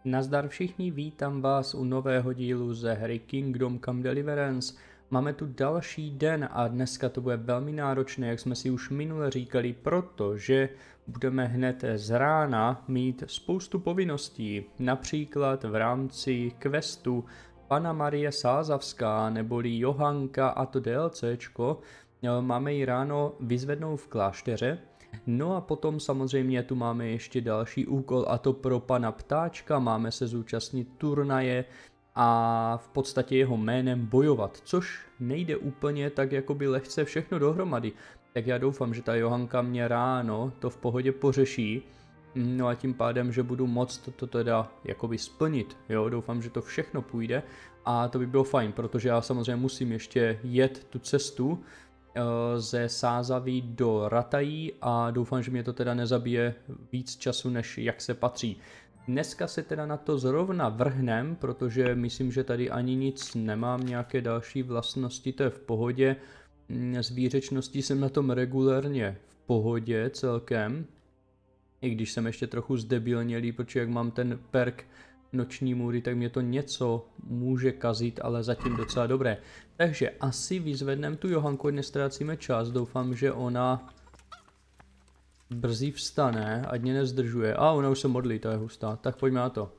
Nazdar všichni, vítám vás u nového dílu ze hry Kingdom Come Deliverance. Máme tu další den a dneska to bude velmi náročné, jak jsme si už minule říkali, protože budeme hned z rána mít spoustu povinností. Například v rámci questu Panna Marie Sázavská neboli Johanka a to DLCčko. Máme ji ráno vyzvednout v klášteře. No a potom samozřejmě tu máme ještě další úkol, a to pro pana Ptáčka. Máme se zúčastnit turnaje a v podstatě jeho jménem bojovat, což nejde úplně tak jakoby lehce všechno dohromady. Tak já doufám, že ta Johanka mě ráno to v pohodě pořeší. No a tím pádem, že budu moct to teda jakoby splnit, jo, doufám, že to všechno půjde a to by bylo fajn, protože já samozřejmě musím ještě jet tu cestu ze Sázaví do Ratají a doufám, že mě to teda nezabije víc času, než jak se patří. Dneska se teda na to zrovna vrhnem, protože myslím, že tady ani nic nemám, nějaké další vlastnosti, to je v pohodě. Z výřečností jsem na tom regulérně v pohodě celkem, i když jsem ještě trochu zdebilnělý, protože jak mám ten perk noční můry, tak mě to něco může kazit, ale zatím docela dobré. Takže asi vyzvedneme tu Johanku, nestrácíme čas, doufám, že ona brzy vstane, ať mě nezdržuje. A ona už se modlí, to je hustá, tak pojďme na to.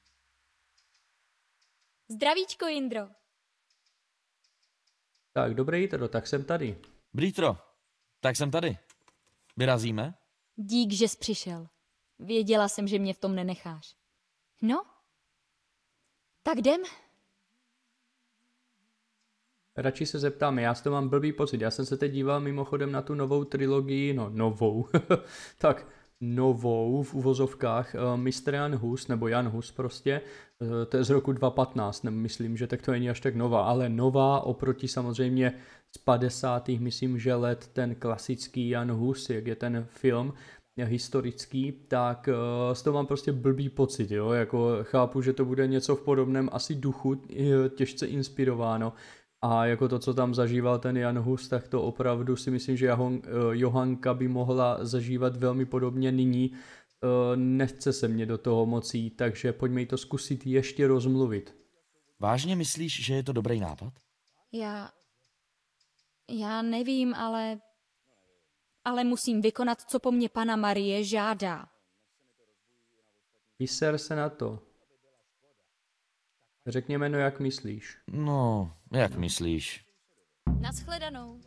Zdravíčko, Jindro. Tak, dobré jítro, tak jsem tady. Brítro, tak jsem tady. Vyrazíme? Dík, že jsi přišel. Věděla jsem, že mě v tom nenecháš. No? Tak jdem? Radši se zeptám, já s to mám blbý pocit, já jsem se teď díval mimochodem na tu novou trilogii, no novou, tak novou v uvozovkách, Mr. Jan Hus, nebo Jan Hus prostě, to je z roku 2015, myslím, že tak to není až tak nová, ale nová oproti samozřejmě z 50. myslím, že let ten klasický Jan Hus, jak je ten film, historický, tak z toho mám prostě blbý pocit, jo, jako chápu, že to bude něco v podobném asi duchu, těžce inspirováno a jako to, co tam zažíval ten Jan Hus, tak to opravdu si myslím, že Johanka by mohla zažívat velmi podobně nyní, nechce se mě do toho moc jít, takže pojďme jí to zkusit ještě rozmluvit. Vážně myslíš, že je to dobrý nápad? Já nevím, ale musím vykonat, co po mně Panna Marie žádá. Vyser se na to. Řekněme, no jak myslíš. No, jak myslíš? Naschledanou.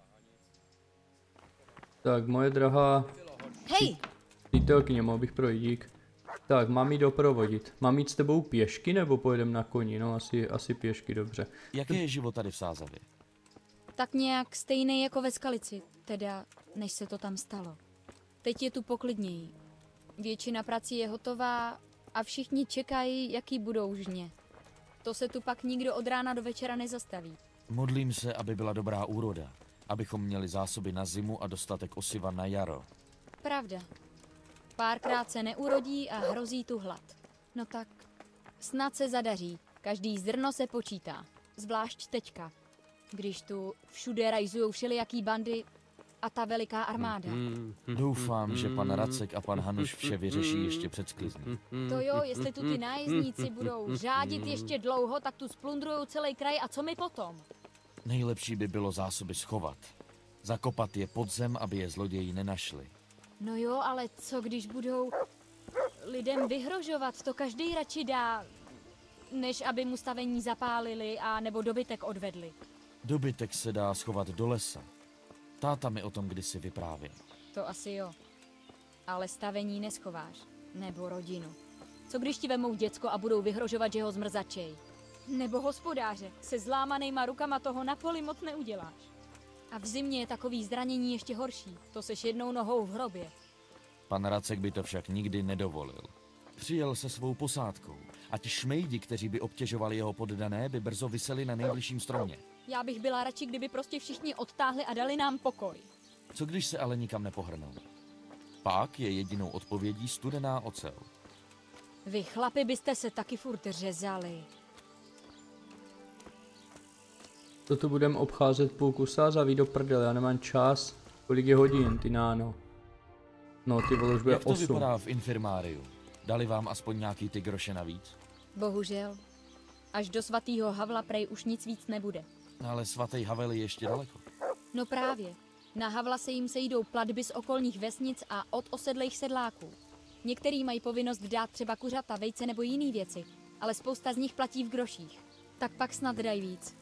Tak, moje drahá Hej! přítelkyně, mohl bych projít, dík. Tak, mám jí doprovodit. Mám jít s tebou pěšky, nebo pojedem na koni? No, asi pěšky, dobře. Jaký je život tady v Sázavě? Tak nějak stejný jako ve Skalici, teda než se to tam stalo. Teď je tu poklidněji. Většina prací je hotová a všichni čekají, jaký budou žně. To se tu pak nikdo od rána do večera nezastaví. Modlím se, aby byla dobrá úroda, abychom měli zásoby na zimu a dostatek osiva na jaro. Pravda. Párkrát se neurodí a hrozí tu hlad. No tak snad se zadaří. Každý zrno se počítá. Zvlášť teďka, když tu všude rajzujou všelijaký bandy a ta veliká armáda. Doufám, že pan Racek a pan Hanuš vše vyřeší ještě před sklizní. To jo, jestli tu ty nájezdníci budou řádit ještě dlouho, tak tu splundrujou celý kraj a co my potom? Nejlepší by bylo zásoby schovat. Zakopat je pod zem, aby je zloději nenašli. No jo, ale co když budou lidem vyhrožovat, to každý radši dá, než aby mu stavení zapálili a nebo dobytek odvedli. Dobytek se dá schovat do lesa. Táta mi o tom kdysi vyprávěl. To asi jo. Ale stavení neschováš. Nebo rodinu. Co když ti vemou děcko a budou vyhrožovat, že ho zmrzačej? Nebo hospodáře. Se zlámanejma rukama toho na poli moc neuděláš. A v zimě je takový zranění ještě horší. To seš jednou nohou v hrobě. Pan Racek by to však nikdy nedovolil. Přijel se svou posádkou a ti šmejdi, kteří by obtěžovali jeho poddané, by brzo viseli na nejbližším stromě. Já bych byla radši, kdyby prostě všichni odtáhli a dali nám pokoj. Co když se ale nikam nepohrnou? Pak je jedinou odpovědí studená ocel. Vy chlapi byste se taky furt řezali. To tu budem obcházet půlku Sázaví do prdele, já nemám čas. Kolik je hodin, ty náno? No, ty vole, už bude Jak to 8. vypadá v infirmáriu? Dali vám aspoň nějaký ty groše navíc? Bohužel. Až do svatýho Havla prej už nic víc nebude. Ale svatý Havel je ještě daleko. No právě. Na Havla se jim sejdou platby z okolních vesnic a od osedlých sedláků. Některý mají povinnost dát třeba kuřata, vejce nebo jiný věci, ale spousta z nich platí v groších. Tak pak snad dají víc.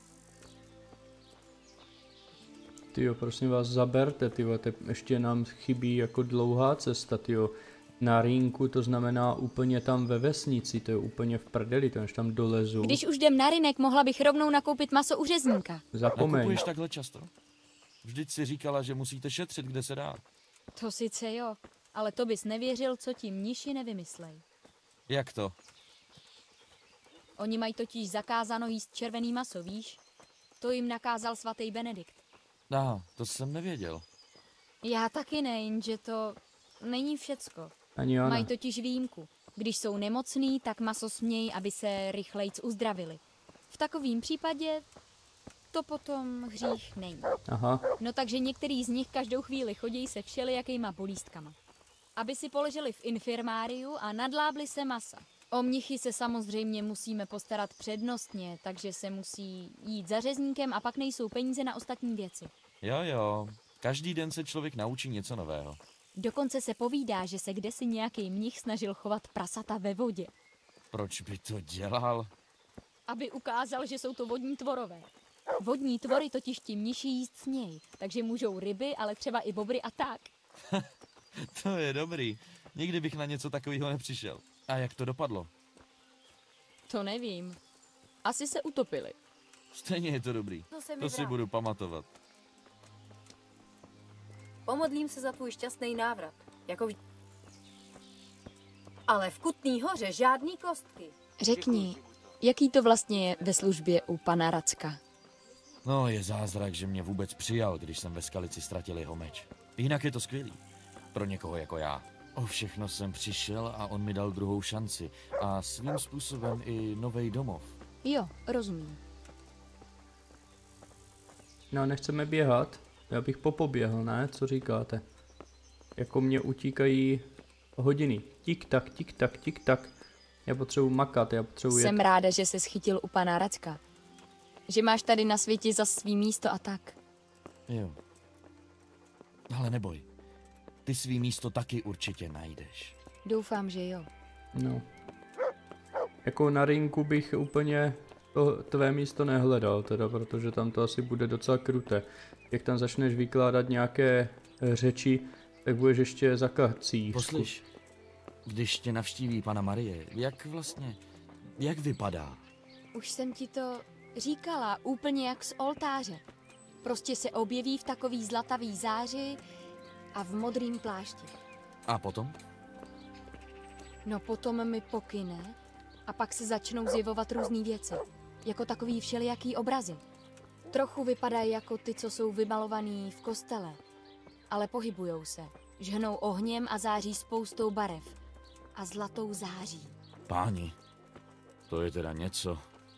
Tyjo, prosím vás, zaberte, tyjo, ještě nám chybí jako dlouhá cesta, tyjo. Na rynku, to znamená úplně tam ve vesnici, to je úplně v prdeli, to než tam dolezu. Když už jdem na rynek, mohla bych rovnou nakoupit maso u řezníka. Zapomeň. Nakupuješ takhle často? Vždyť si říkala, že musíte šetřit, kde se dá. To sice jo, ale to bys nevěřil, co ti mniši nevymyslej. Jak to? Oni mají totiž zakázáno jíst červený maso, víš? To jim nakázal svatý Benedikt. Aha, to jsem nevěděl. Já taky ne, jenže to není všecko. Ani ona. Mají totiž výjimku. Když jsou nemocný, tak maso smějí, aby se rychlejc uzdravili. V takovém případě to potom hřích není. Aha, No takže některý z nich každou chvíli chodí se všelijakýma bolístkama. Aby si poleželi v infirmáriu a nadlábli se masa. O mnichy se samozřejmě musíme postarat přednostně, takže se musí jít za řezníkem a pak nejsou peníze na ostatní věci. Jo, každý den se člověk naučí něco nového. Dokonce se povídá, že se kdesi nějaký mnich snažil chovat prasata ve vodě, Proč by to dělal? aby ukázal, že jsou to vodní tvorové. Vodní tvory totiž ti mniši jíst smějí, takže můžou ryby, ale třeba i bobry a tak. To je dobrý. Nikdy bych na něco takového nepřišel. A jak to dopadlo? To nevím. Asi se utopili. Stejně je to dobrý. To si budu pamatovat. Pomodlím se za tvůj šťastný návrat. Jako vždy. Ale v Kutný Hoře žádný kostky. Řekni, jaký to vlastně je ve službě u pana Racka? No, je zázrak, že mě vůbec přijal, když jsem ve Skalici ztratil jeho meč. Jinak je to skvělý. Pro někoho jako já. O všechno jsem přišel a on mi dal druhou šanci. A svým způsobem i novej domov. Jo, rozumím. no nechceme běhat, já bych popoběhl, ne? Co říkáte? Jako mě utíkají hodiny. Tik tak, tik tak, tik tak. Já potřebuji makat, já potřebuji jet. Jsem ráda, že se schytil u pana Racka. Že máš tady na světě za svý místo a tak. Jo. Ale neboj. Ty svý místo taky určitě najdeš. Doufám, že jo. No. Jako na rynku bych úplně to tvé místo nehledal, teda, protože tam to asi bude docela kruté. Jak tam začneš vykládat nějaké řeči, tak budeš ještě za kací. Poslyš, když tě navštíví pana Marie, jak vypadá? Už jsem ti to říkala, úplně jak z oltáře. Prostě se objeví v takový zlatavý záři a v modrým plášti. A potom? No potom mi pokyne a pak se začnou zjevovat různý věci. Jako takový všelijaký obrazy. Trochu vypadají jako ty, co jsou vymalovaný v kostele. Ale pohybujou se. Žhnou ohněm a září spoustou barev. A zlatou září. Páni, to je teda něco.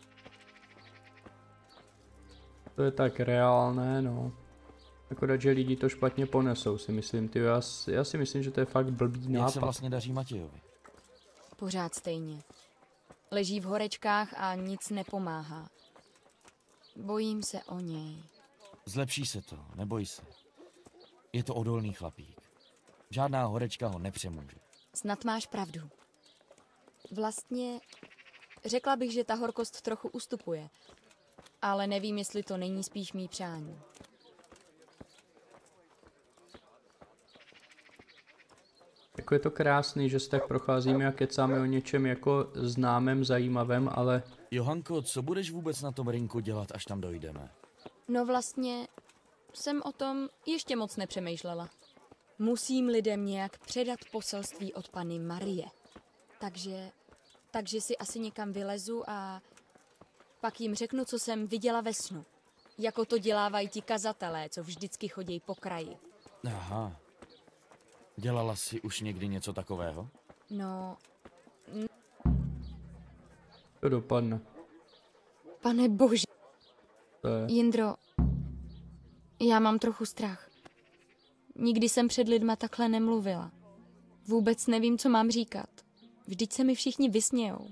To je tak reálné, no. Akorát, že lidi to špatně ponesou, si myslím. Ty, já si myslím, že to je fakt blbý Jak se nápad. vlastně daří Matějovi? Pořád stejně. Leží v horečkách a nic nepomáhá. Bojím se o něj. Zlepší se to, neboj se. Je to odolný chlapík. Žádná horečka ho nepřemůže. Snad máš pravdu. Vlastně řekla bych, že ta horkost trochu ustupuje. Ale nevím, jestli to není spíš mý přání. Jako je to krásný, že se tak procházíme a kecáme o něčem jako známém, zajímavém, ale Johanko, co budeš vůbec na tom rynku dělat, až tam dojdeme? No vlastně jsem o tom ještě moc nepřemýšlela. Musím lidem nějak předat poselství od Panny Marie. Takže si asi někam vylezu a pak jim řeknu, co jsem viděla ve snu. Jako to dělávají ti kazatelé, co vždycky chodí po kraji. Aha. Dělala jsi už někdy něco takového? No, to dopadne. pane bože. To je. Jindro, já mám trochu strach. Nikdy jsem před lidma takhle nemluvila. Vůbec nevím, co mám říkat. Vždyť se mi všichni vysmějou.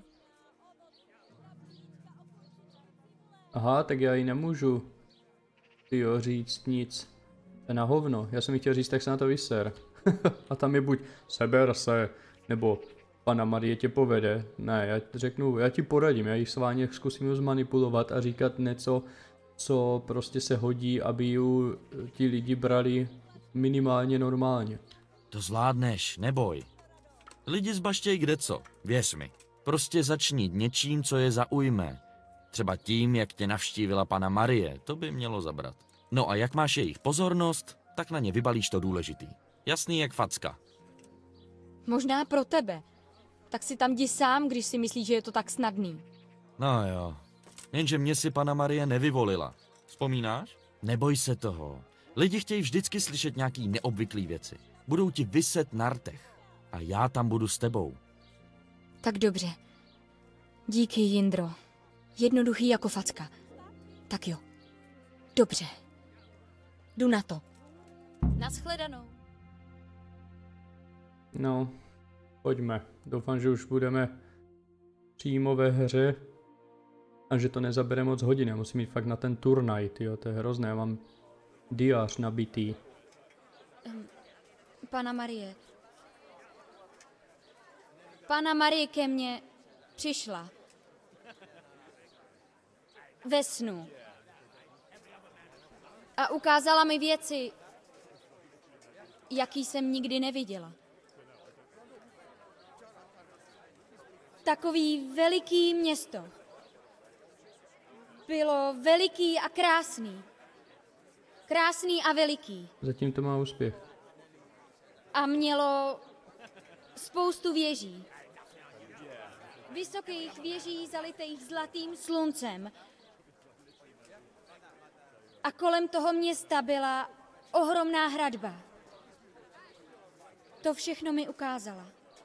Aha, tak já jí nemůžu říct nic. To je na hovno. Já jsem jí chtěl říct, tak se na to vyser. A tam je buď seber se, nebo Panna Marie tě povede. Ne, já řeknu, já ti poradím, já jí sváně zkusím ju zmanipulovat a říkat něco, co prostě se hodí, aby ju ti lidi brali minimálně normálně. To zvládneš, neboj. Lidi zbaštěj kdeco, věř mi. Prostě začni něčím, co je zaujme. Třeba tím, jak tě navštívila Panna Marie, to by mělo zabrat. No a jak máš jejich pozornost, tak na ně vybalíš to důležitý. Jasný jak facka. Možná pro tebe. Tak si tam jdi sám, když si myslíš, že je to tak snadný. No jo, jenže mě si Panna Marie nevyvolila. Vzpomínáš? Neboj se toho. Lidi chtějí vždycky slyšet nějaký neobvyklý věci. Budou ti viset na rtech. A já tam budu s tebou. Tak dobře. Díky, Jindro. Jednoduchý jako facka. Tak jo. Dobře. Jdu na to. Naschledanou. No, pojďme. Doufám, že už budeme přímo ve hře a že to nezabere moc hodin. Já musím jít fakt na ten turnaj, tyjo, to je hrozné. Já mám diář nabitý. Panna Marie. Panna Marie ke mně přišla. Ve snu. A ukázala mi věci, jaký jsem nikdy neviděla. Takový veliký město. Bylo veliký a krásný. Krásný a veliký. Zatím to má úspěch. A mělo spoustu věží. Vysokých věží zalitých zlatým sluncem. A kolem toho města byla ohromná hradba. To všechno mi ukázala.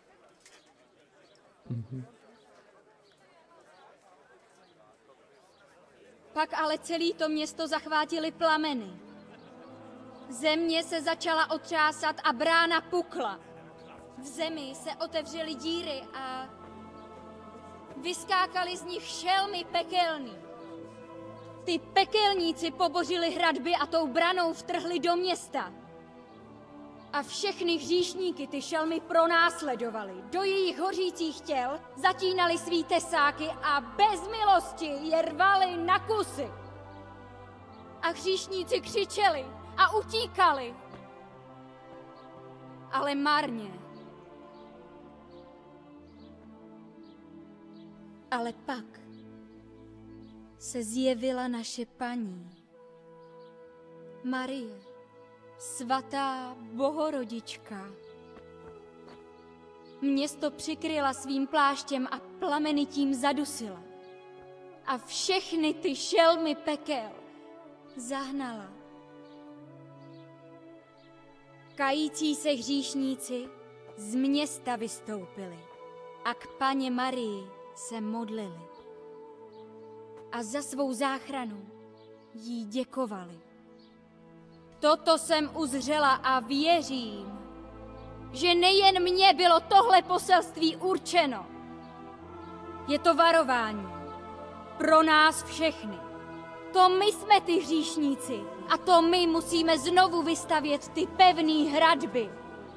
Pak ale celé to město zachvátily plameny. Země se začala otřásat a brána pukla. V zemi se otevřely díry a vyskákaly z nich šelmy pekelný. Ty pekelníci pobořili hradby a tou branou vtrhli do města. A všechny hříšníky ty šelmy pronásledovali. Do jejich hořících těl zatínali svý tesáky a bez milosti je rvali na kusy. A hříšníci křičeli a utíkali. Ale marně. Ale pak se zjevila naše paní, Marie, svatá bohorodička. Město přikryla svým pláštěm a plameny tím zadusila. A všechny ty šelmy pekel zahnala. Kající se hříšníci z města vystoupili a k Panně Marii se modlili. A za svou záchranu jí děkovali. Toto jsem uzřela a věřím, že nejen mně bylo tohle poselství určeno. Je to varování pro nás všechny. To my jsme ty hříšníci a to my musíme znovu vystavět ty pevný hradby.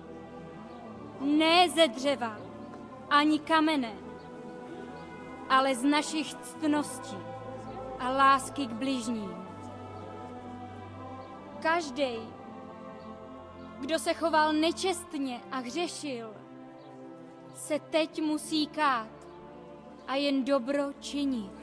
Ne ze dřeva, ani kamene, ale z našich ctností a lásky k bližním. Každej, kdo se choval nečestně a hřešil, se teď musí kát a jen dobro činit.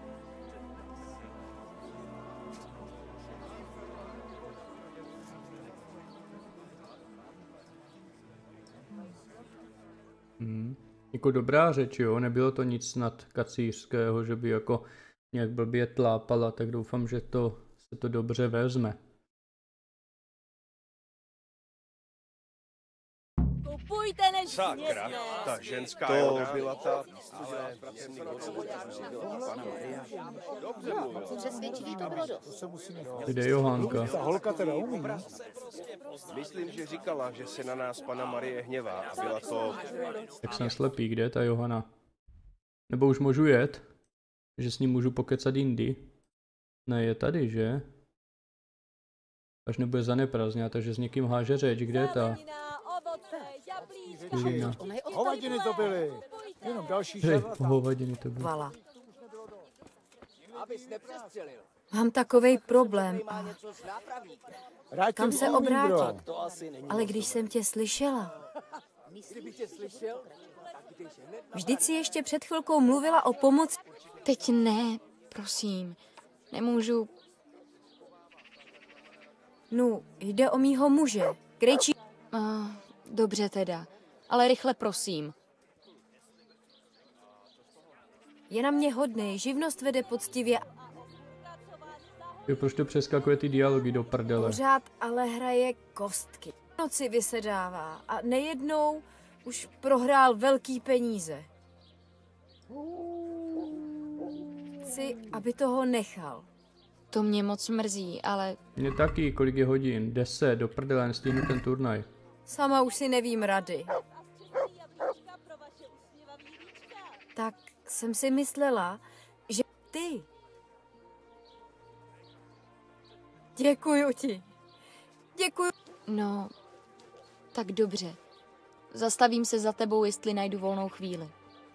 Jako dobrá řeč, jo, nebylo to nic snad kacířského, že by jako nějak blbě tlápala, tak doufám, že se to dobře vezme. Kupujte než Sakra, ta ženská To byla ta... Přesvědčivý to bylo dost. Kde je Johánka? Ta holka teda umí. Myslím, že říkala, že se na nás Panna Marie hněvá a byla to... Tak jsem slepý, kde je ta Johana? Nebo už můžu jet? Že s ním můžu pokecat jindy? Ne, je tady, že? Až nebude zaneprázdněná, takže s někým háže řeč, kde je ta? Hovadiny to byly. Jenom další Hej, šarlatán. hovadiny to byly. Vala. Mám takovej problém. Rád Kam tě se vidím, Indro. obrátit? Ale když jsem tě slyšela, vždyť si ještě před chvilkou mluvila o pomoci. Teď ne, prosím. Nemůžu. No, jde o mýho muže. Krejčí. Dobře teda. Ale rychle prosím. Je na mě hodnej, živnost vede poctivě. Jo, proč to přeskakuje ty dialogy do prdele? Pořád ale hraje kostky. V noci vysedává a nejednou už prohrál velký peníze. Chci, aby toho nechal. To mě moc mrzí, ale Mě taky, kolik je hodin? 10, do prdele, nestihnu ten turnaj. Sama už si nevím rady. Tak jsem si myslela, že ty. Děkuju ti. Děkuju. no, tak dobře. Zastavím se za tebou, jestli najdu volnou chvíli.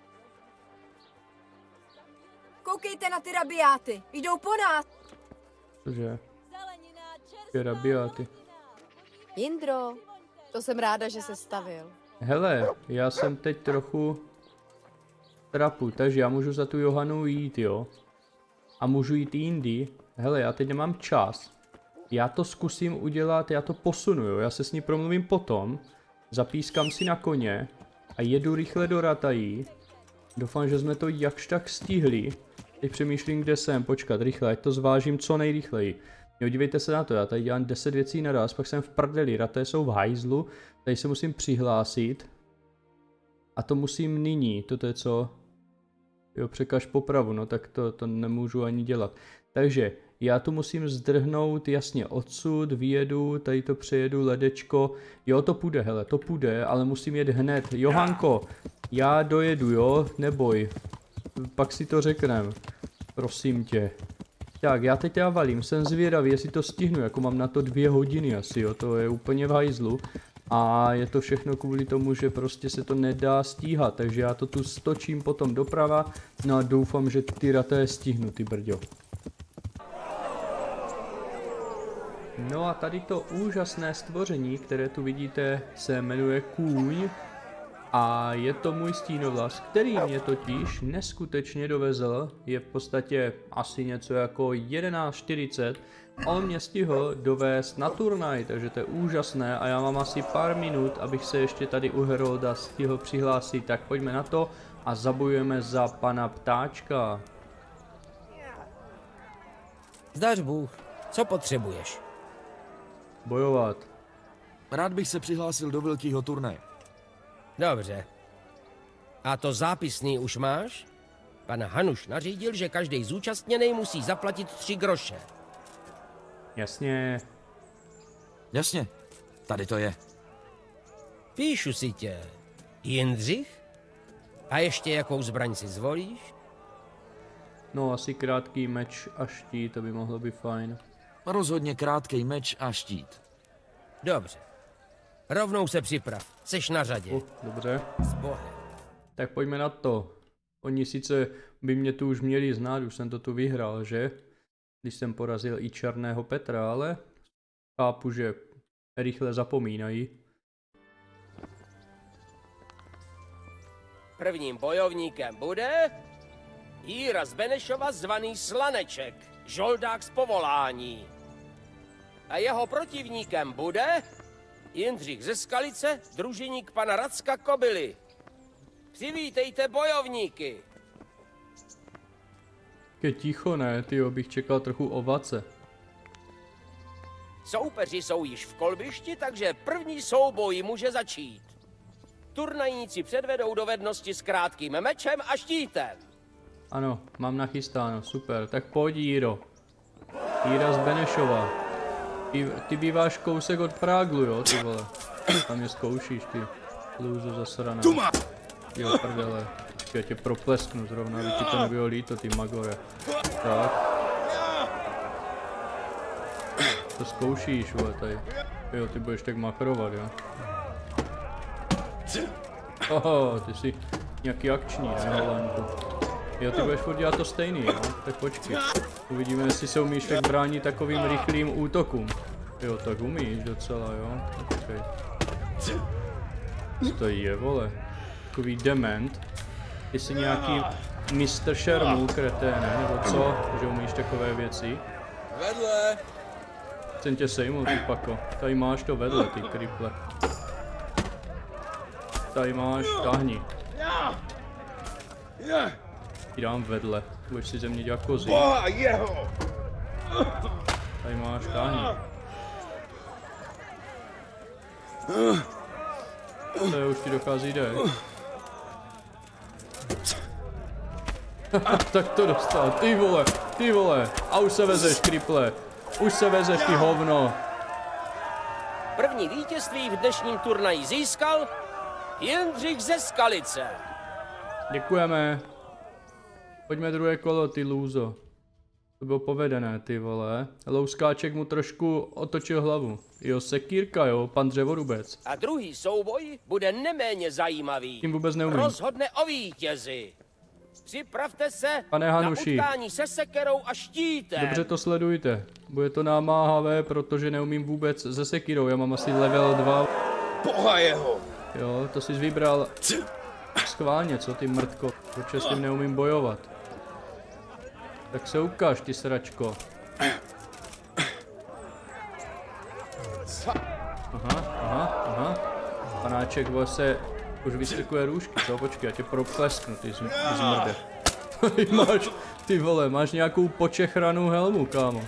Koukejte na ty rabiáty. Jdou po nás. Cože? Ty rabiáty. Jindro, to jsem ráda, že se stavil. Hele, já jsem teď trochu trapu, takže já můžu za tu Johanu jít, jo? A můžu jít jindy. Hele, já teď nemám čas. Já to zkusím udělat, já to posunu, jo? Já se s ní promluvím potom. Zapískám si na koně a jedu rychle do Ratají. Doufám, že jsme to jakž tak stihli. Teď přemýšlím, kde jsem. Počkat, rychle, ať to zvážím co nejrychleji. Jo, dívejte se na to, já tady dělám 10 věcí naraz, pak jsem v prdeli, Rataje jsou v hajzlu, tady se musím přihlásit. A to musím nyní, toto je co? Jo, překaž popravu, no tak to nemůžu ani dělat. Takže já tu musím zdrhnout jasně odsud, vyjedu, tady to přejedu, ledečko. Jo, to půjde, hele, to půjde, ale musím jet hned. Johanko, já dojedu, jo, neboj. Pak si to řeknem. Prosím tě. Tak, já teď valím, jsem zvědavý, jestli to stihnu, jako mám na to 2 hodiny asi, jo, to je úplně v hajzlu. A je to všechno kvůli tomu, že prostě se to nedá stíhat, takže já to tu stočím potom doprava, no a doufám, že ty Rataje stihnu, ty brďo. No a tady to úžasné stvoření, které tu vidíte, se jmenuje Kůň. A je to můj stínovlas, který mě totiž neskutečně dovezl, je v podstatě asi něco jako 11:40. On mě stihl dovést na turnaj, takže to je úžasné a já mám asi pár minut, abych se ještě tady u Herolda stihl přihlásit, tak pojďme na to a zabojujeme za pana Ptáčka. Zdař Bůh, co potřebuješ? Bojovat. Rád bych se přihlásil do velkého turnaje. Dobře. A to zápisný už máš? Pan Hanuš nařídil, že každý zúčastněný musí zaplatit 3 groše. Jasně. Jasně, tady to je. Píšu si tě. Jindřich? A ještě jakou zbraň si zvolíš? No asi krátký meč a štít, to by mohlo být fajn. Rozhodně krátkej meč a štít. Dobře. Rovnou se připrav. Seš na řadě. Dobře. S Bohem. Tak pojďme na to. Oni sice by mě tu už měli znát, už jsem to tu vyhrál, že? Když jsem porazil i Černého Petra, ale chápu, že rychle zapomínají. Prvním bojovníkem bude Jíra z Benešova zvaný Slaneček, žoldák z povolání. A jeho protivníkem bude Jindřich ze Skalice, družiník pana Racka Kobily. Přivítejte bojovníky. Je ticho, ne? Tyjo, bych čekal trochu ovace. Soupeři jsou již v kolbišti, takže první souboj může začít. Turnajníci předvedou dovednosti s krátkým mečem a štítem. Ano, mám nachystáno, super. Tak pojď, Jíro. Jíra z Benešova. Ty býváš kousek od Práglu, jo, ty vole. Tam mě zkoušíš, ty lůzo zasraná. Jo, prdele. Já tě proplesknu zrovna, aby ti to nebylo líto, ty magore. Tak. To zkoušíš, vole, tady. Jo, ty budeš tak machrovat, jo. Oho, ty jsi nějaký akční, ne, Holanku. Jo, ty budeš furt dělat to stejný, jo? Tak počkej. Uvidíme, jestli se umíš tak bránit takovým rychlým útokům. Jo, tak umíš docela, jo? Počkej. Co to je, vole? Takový dement. Ty jsi nějaký Mr. Shermul, kreténe, nebo co? Že umíš takové věci? Vedle! Chcem tě sejmout, ty pako. Tady máš to vedle, ty kriple. Tady máš, tahni. Ti dám vedle, budeš si ze mě dělat kozy. Tady máš, tahni. To je, už ti dochází dech. Tak to dostal, ty vole, a už se vezeš, kriple. Už se vezeš, ty hovno. První vítězství v dnešním turnaji získal Jindřich ze Skalice. Děkujeme. Pojďme druhé kolo, ty lůzo. To bylo povedené, ty vole. Louskáček mu trošku otočil hlavu. Jo, sekírka, jo, pan dřevorubec. A druhý souboj bude neméně zajímavý. Tím vůbec neumím. Rozhodne o vítězi. Připravte se Pane Hanuši, na utkání se sekerou a štítem. dobře to sledujte. Bude to námáhavé, protože neumím vůbec se sekírou. Já mám asi level 2. Boha jeho! Jo, to jsi vybral schválně, co ty mrtko. Protože s tím neumím bojovat. Tak se ukáž, ty sračko. Aha. Panáček se už vystrkuje růžky, co? Počkej, já tě proplesknu, ty zmrde. Máš, ty vole, máš nějakou počechranou helmu, kámo.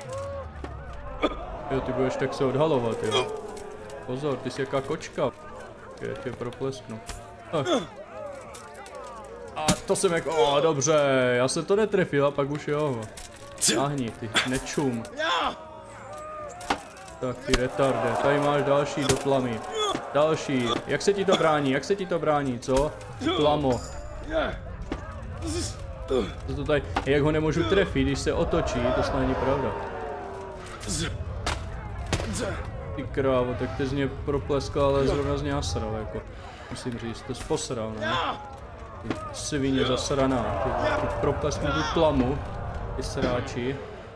Jo, ty budeš tak se odhalovat, jo. Pozor, ty jsi jaká kočka. Já tě proplesknu. A to jsem jako, dobře, já jsem to netrefil a pak už jo. Ahni, ty nečum. Tak ty retarde, tady máš další do tlamy. Další, jak se ti to brání, co? Tlamo. To tady, jak ho nemůžu trefit, když se otočí, to snad není pravda. Ty krávo, tak ty z mě propleskal, ale zrovna z něj nasral, jako. Musím říct, to jsi posral, ne? Ty svině zasraná, ty proplesknu tu tlamu, ty sráči.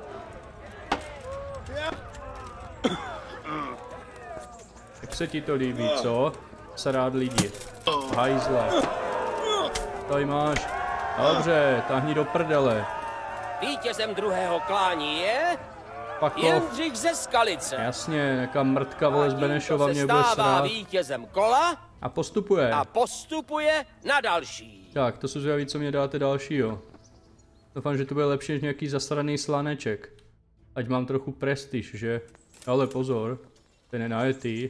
Jak se ti to líbí, co? Srát lidi. Hajzle. Tady máš. Dobře, tahni do prdele. Vítězem druhého klání je Pakov. Jindřich ze Skalice. Jasně, nějaká mrtka vole z Benešova mě bude srát. Vítězem kola A postupuje. a postupuje na další. Tak, to jsou zvědaví, co mě dáte dalšího. Doufám, že to bude lepší než nějaký zasraný slaneček. Ať mám trochu prestiž, že? Ale pozor, ten je najetý.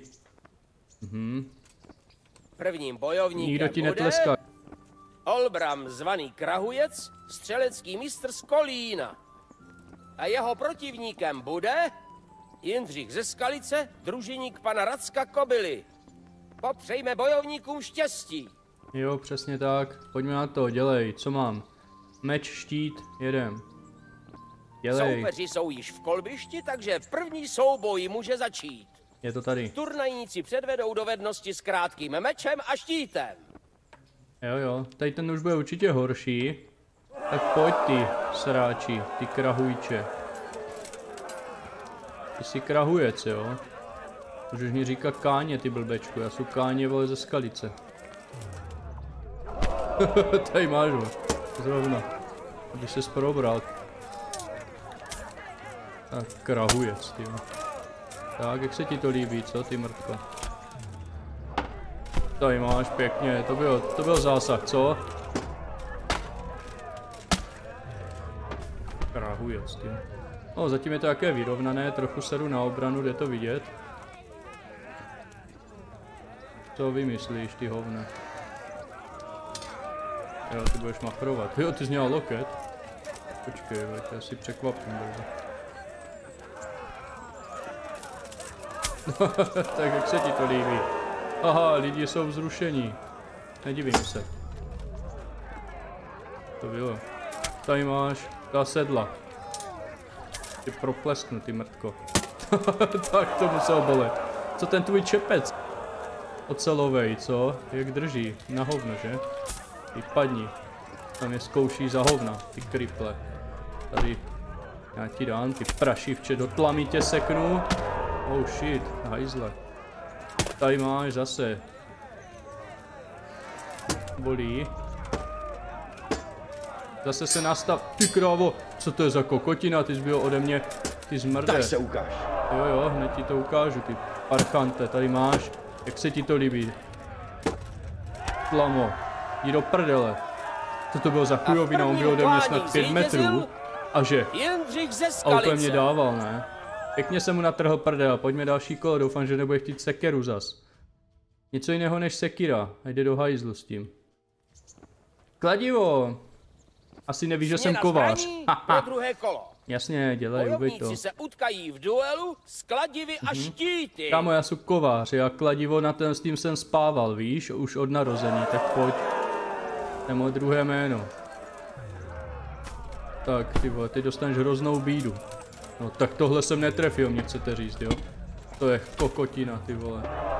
Prvním bojovníkem Nikdo ti bude netleská. Olbram zvaný Krahujec, střelecký mistr z Kolína. A jeho protivníkem bude Jindřich ze Skalice, družiník pana Racka Kobily. Popřejme bojovníkům štěstí. Jo, přesně tak. Pojďme na to, dělej, co mám? Meč, štít, jedem. Dělej. Soupeři jsou již v kolbišti, takže první souboj může začít. Je to tady. Turnajníci předvedou dovednosti s krátkým mečem a štítem. Jo, tady ten už bude určitě horší. Tak pojď ty, sráči, ty krahujče. Ty jsi krahujec, jo? Můžeš mi říkat káně, ty blbečku, já jsou káně, vole, ze Skalice. Tady máš ho, zrovna. Aby ses probral. Tak, krahujec, ty. Tak, jak se ti to líbí, co, ty mrtko? Tady máš pěkně, to byl zásah, co? Krahujec, ty. No, zatím je to také vyrovnané, trochu sedu na obranu, jde to vidět. Co vymyslíš, ty hovne? Jo, ty budeš machrovat. Jo, ty jsi měl loket. Počkej, já si překvapím, dobře. Tak jak se ti to líbí? Aha, lidi jsou vzrušení. Nedivím se. To bylo. Tady máš ta sedla. Ty proplesknu, ty mrtko. Tak to musel bolet. Co ten tvůj čepec? Ocelovej, co? Jak drží? Na hovno, že? Vypadni. Tam je zkouší za hovna, ty kriple. Tady. Já ti dám, ty prašivče, do tlamy tě seknu. Oh shit, hajzle. Tady máš zase. Bolí. Zase se nastav. Ty krávo, co to je za kokotina, ty jsi byl ode mě, ty zmrde. Tak se ukáž. Jo, hned ti to ukážu, ty parchante, tady máš. Jak se ti to líbí? Tlamo, jdi do prdele. Co to bylo za chujovina, on byl ode mě snad 5 metrů. A že? A úplně mě dával, ne? Pěkně jsem mu natrhl prdel, pojďme další kolo, doufám, že nebude chtít sekeru zas. Něco jiného než sekira, a jde do hajzlu s tím. Kladivo! Asi nevíš, že jsem kovář. Druhé kolo. Jasně, dělej, ubej to. Bojovníci se utkají v duelu s kladivy a štíty. Kámo, já jsem kovář, já kladivo s tím jsem spával, víš, už od narození, tak pojď. To je moje druhé jméno. Tak, ty vole, ty dostaneš hroznou bídu. No tak tohle jsem netrefil, mě chcete říct, jo? To je kokotina, ty vole.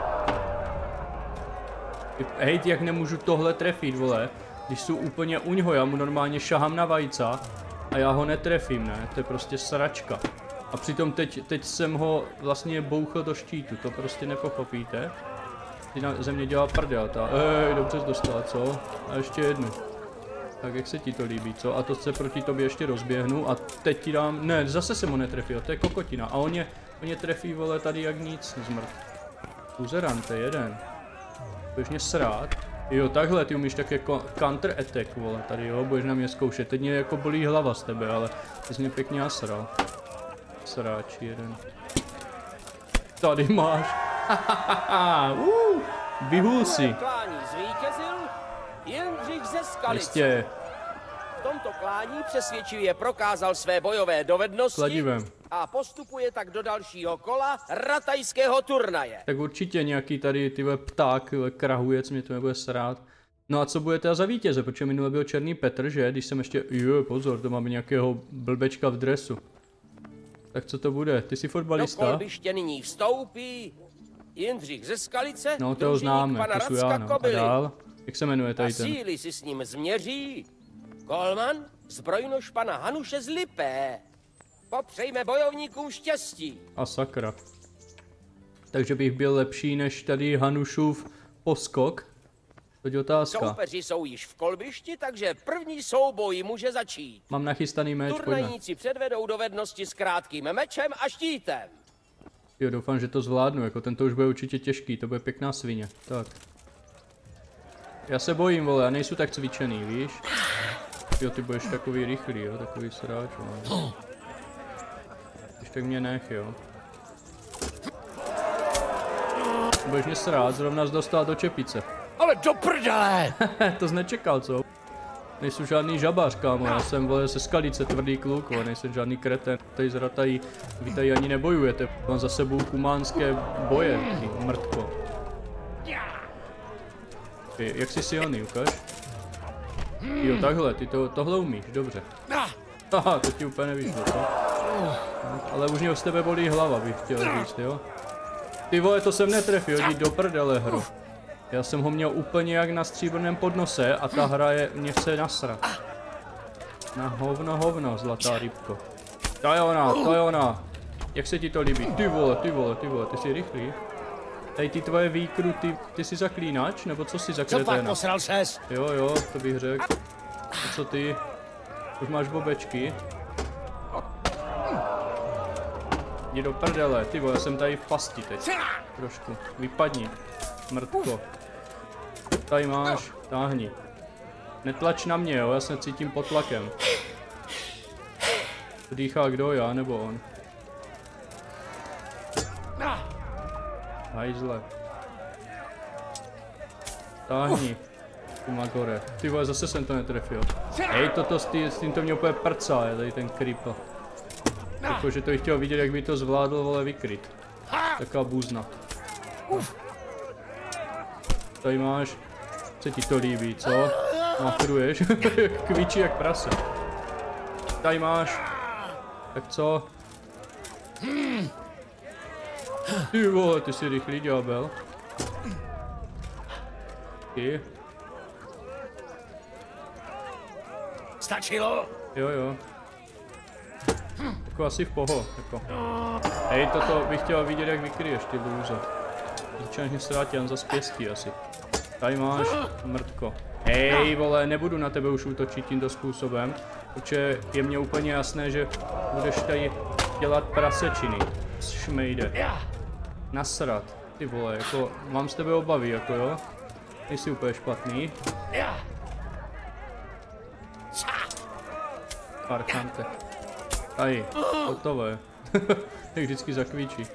Hej, jak nemůžu tohle trefit, vole? Když jsou úplně u něho, já mu normálně šahám na vajca a já ho netrefím, ne? To je prostě sračka. A přitom teď jsem ho vlastně bouchl do štítu, to prostě nepochopíte. Ty na země dělá prdel, ta. Dobře jsi dostala, co? A ještě jednu. Tak jak se ti to líbí, co? A to se proti tobě ještě rozběhnu a teď ti dám... Ne, zase jsem ho netrefil, to je kokotina. A on je trefí, vole, tady jak nic, zmrt. Buzerante, jeden. Budeš mě srát? Jo, takhle, ty umíš také counter attack, vole, tady jo, budeš na mě zkoušet. Teď mě jako bolí hlava z tebe, ale ty jsi mě pěkně nasral. Sráč, jeden. Tady máš. Vyhul si. Jindřich ze Skalice. Jistě. V tomto klání přesvědčivě prokázal své bojové dovednosti Kladivem. A postupuje tak do dalšího kola ratajského turnaje. Tak určitě nějaký tady tyhle pták, krahujec, mě to nebude srát. No a co bude teda za vítěze, protože minule byl Černý Petr, že? Když jsem ještě, pozor, to máme nějakého blbečka v dresu. Tak co to bude? Ty jsi fotbalista? Do kolbiště nyní vstoupí Jindřich ze Skalice, no to ho známe, to jsou já, no. A dál? Jak se jmenuje tady ten? Síly si s ním změří. Kolman, zbrojnož pana Hanuše z Lipé. Popřejme bojovníkům štěstí. A sakra. Takže bych byl lepší než tady Hanušův poskok? To je otázka. Soupeři jsou již v kolbišti, takže první souboj může začít. Mám nachystaný meč, pojďme. Turnajníci předvedou dovednosti s krátkým mečem a štítem. Jo, doufám, že to zvládnu, jako tento už bude určitě těžký, to bude pěkná svině. Tak. Já se bojím, vole, já nejsou tak cvičený, víš? Jo, ty budeš takový rychlý, jo, takový sráč, vole. Když tak mě nech, jo. Budeš mě srát, zrovna jsi dostal do čepice. Ale do prdele! To jsi nečekal, co? Nejsou žádný žabář, kámo, já jsem, vole, se Skalice, tvrdý kluk, vole, nejsem žádný kreten. Tady z Ratají, vy tady ani nebojujete, mám za sebou kumánské boje, ty mrtko. Jak jsi silný, ukaž? Jo, takhle, ty tohle umíš, dobře. Haha, to ti úplně nevyšlo, co? Ale už mě z tebe bolí hlava, bych chtěl říct, jo? Ty vole, to jsem netrefil, jdi do prdele, hro. Já jsem ho měl úplně jak na stříbrném podnose a ta hra mě chce nasrat. Na hovno, zlatá rybko. To je ona. Jak se ti to líbí? Ty vole, ty jsi rychlý. Tady ty tvoje výkruty, ty jsi zaklínač, nebo co jsi za kreténa? Co pak, posral ses? Jo, to bych řekl. A co ty? Už máš bobečky? Jdi do prdele, ty vole, jsem tady v pasti teď. Trošku, vypadni, mrtko. Tady máš, táhni. Netlač na mě, jo, já se cítím pod tlakem. Dýchá kdo, já nebo on? Hajzle. Táhni. Ty magore. Ty vole, zase jsem to netrefil. Hej, toto s tím to mě úplně prcá, je tady ten creeper. Jakože to bych chtěl vidět, jak by to zvládl, vole, vykryt. Taká bůzna. Tady máš. Se ti to líbí, co? Machruješ? Kvičí jak prase. Tady máš. Tak co? Ty vole, ty jsi rychlý ďábel. Ty. Stačilo? Jo. Jako asi v poho, jako. Hej, toto bych chtěl vidět, jak vykryješ ty lůze. Začínáš mě ztrátit jen za spěstí asi. Tady máš, mrtko. Hej, vole, nebudu na tebe už útočit tímto způsobem, protože je mně úplně jasné, že budeš tady dělat prasečiny. Šmejde. Nasrat. Ty vole, jako, mám z tebe obavy, jako jo? Nejsi úplně špatný. Parchante. Tady, hotové. Jak vždycky zakvíčí.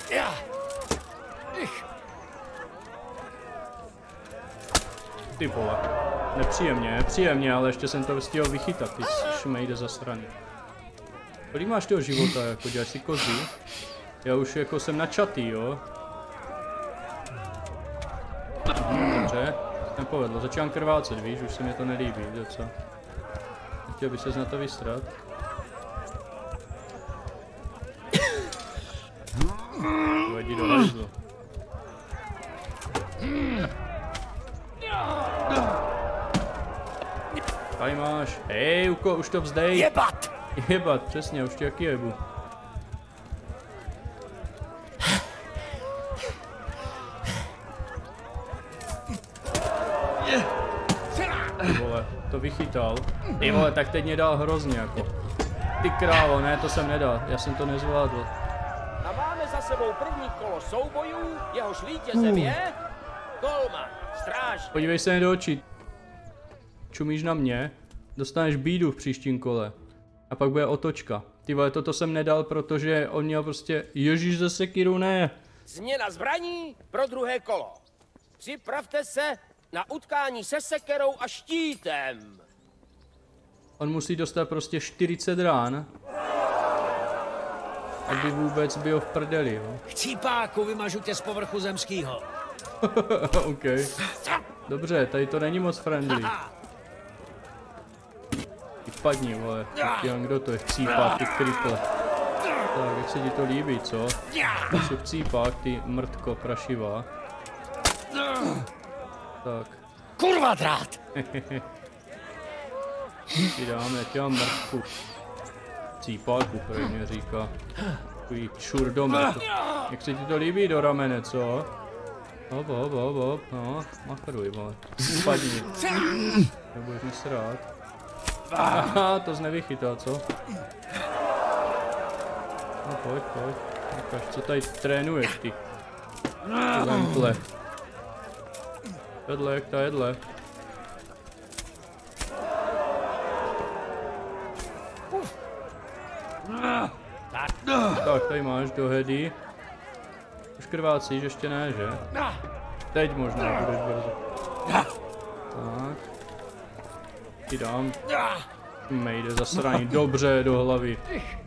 Ty vole. Nepříjemně, ale ještě jsem to stihl vychytat, ty šmejde zasraný. Kolik máš toho života, jako děláš si kozy? Já už jako jsem načatý, jo? Dobře, nepovedlo, začínám krvácet, víš, už se mi to nelíbí, docela. Chtěl by ses na to vystrat. Jdi do hajzlu. Tady máš. Hej, už to vzdej. Jebat! Jebat, přesně, už tě jaký jebu. Ty vole, to vychytal. Ty vole, tak teď mě dal hrozně jako. Ty krávo, ne, to jsem nedal, já jsem to nezvládl. A máme za sebou první kolo soubojů, jehož vítězem je golman, stráž. Podívej se mi do očí. Čumíš na mě, dostaneš bídu v příštím kole. A pak bude otočka. Ty vole, toto jsem nedal, protože on měl prostě Ježíš ze sekiru, ne. Změna zbraní pro druhé kolo. Připravte se na utkání se sekerou a štítem. On musí dostat prostě 40 rán, aby vůbec byl v prdeli, jo. Chcípáku, vymažu tě z povrchu zemskýho. OK. Dobře, tady to není moc friendly. Vypadni, vole. Kdo to je chcípák, ty kriple. Tak, jak se ti to líbí, co? Ty jsi chcípák, ty mrtko prašivá. Tak. Kurva drát! Ti dáme, já tě mám mrtku. Cípáku, který mě říká. Takový čurdomet. Jak se ti to líbí do ramene, co? Hop, no, machruj, vole. Spadni. Nebudeš mi srát. Aha, to jsi nevychytal, co? No pojď. Ukaž, co tady trénuješ, ty? Lemple. Jedle, jak ta jedle. Tak, tady máš do hedy. Už krvácíš, ještě ne, že? Teď možná budeš brzo. Tak. Ti dám. Mejde zasraní, dobře, do hlavy.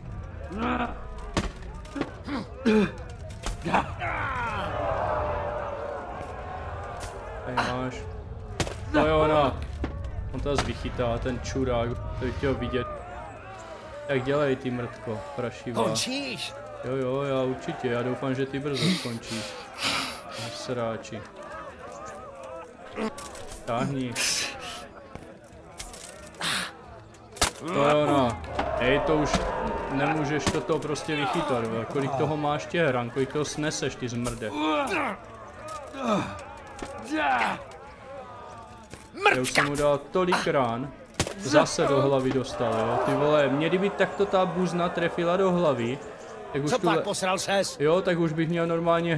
Tady máš. To je ona. On to zase vychytá, ten čurák, to bych chtěl vidět. Jak dělej ty mrtko, prašivá. Končíš? Jo, já určitě, já doufám, že ty brzo skončíš. Sráči. Táhni. To je ona. Hej, to už nemůžeš toto prostě vychytat, kolik toho máš tě hran, kolik toho sneseš, ty zmrde. Já už jsem mu dal tolik rán, zase do hlavy dostal, jo. Ty vole, mě kdyby takto ta buzna trefila do hlavy, tak už co pak posral ses? Jo, tak už bych měl normálně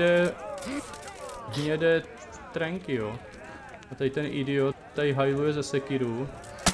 hnědé trenky, jo. A tady ten idiot tady hajluje ze sekiru.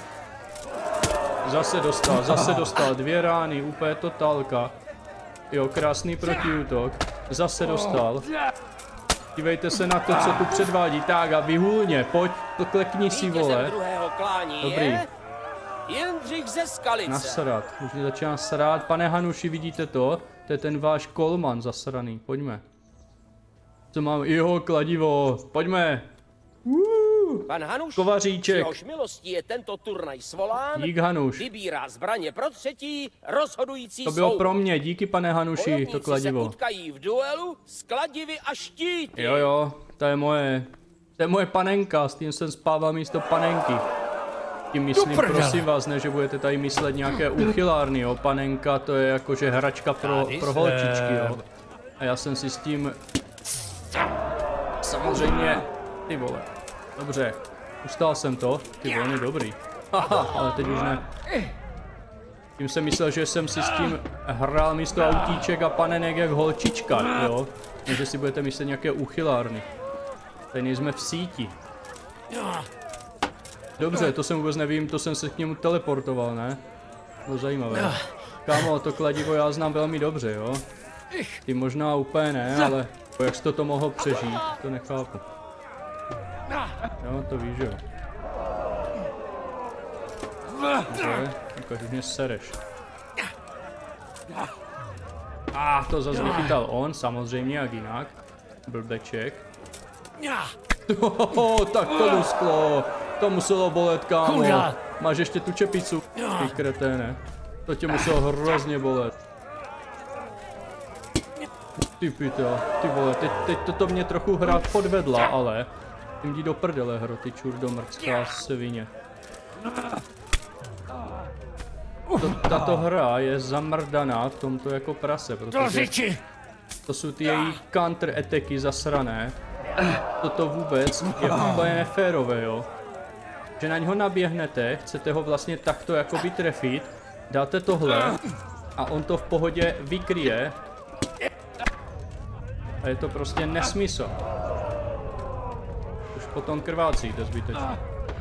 Zase dostal 2 rány, úplně totálka. Jo, krásný protiútok. Zase dostal. Dívejte se na to, co tu předvádí. Tak a vyhulně, pojď, klekni si, vole. Dobrý. Jindřich ze Skalice. Nasrat. Už mě začíná srát. Pane Hanuši, vidíte to? To je ten váš kolman zasraný. Pojďme. Co mám? Jo, kladivo. Pojďme. Pan Hanuš, Kovaříček. jehož milostí je tento turnaj svolán, Dík, Hanuš. vybírá zbraně pro třetí rozhodující To bylo souboj. pro mě. Díky, pane Hanuši, Bojovníci to kladivo. se utkají v duelu s kladivy a štíty. Jo, to je moje. To je moje panenka, s tím jsem spával místo panenky. Tím myslím, prosím vás, ne, že budete tady myslet nějaké úchylárny, jo. Panenka to je jakože hračka pro holčičky, jo. A já jsem si s tím... Samozřejmě... Ty vole. Dobře. Ustál jsem to. Ty vole, dobrý. Haha, ale teď už ne. Tím jsem myslel, že jsem si s tím hrál místo autíček a panenek jak holčička, jo. Takže si budete myslet nějaké úchylárny. Tady nejsme v síti. Dobře, to jsem vůbec nevím, to jsem se k němu teleportoval, ne? Bylo zajímavé. Kámo, to kladivo já znám velmi dobře, jo? Ty možná úplně ne, ale jak jsi to mohl přežít, to nechápu. Jo, to víš, jo. Dobře, ukaž, už mě sereš. To zase vychytal on, samozřejmě, jak jinak. Blbeček. Tak to lusklo. To muselo bolet, kámo. Máš ještě tu čepicu. Ty kreténe. To tě muselo hrozně bolet. Ty pito, ty vole, teď to mě trochu hra podvedla, ale... Tím jdi do prdele, hro, ty čurdomrcká svině. Tato hra je zamrdaná v tomto jako prase, protože... To jsou ty její counter attacky zasrané. Toto vůbec je úplně neférové, jo. Že na něho naběhnete, chcete ho vlastně takto jakoby trefit, dáte tohle a on to v pohodě vykryje. A je to prostě nesmysl. Už potom krvácíte zbytečně.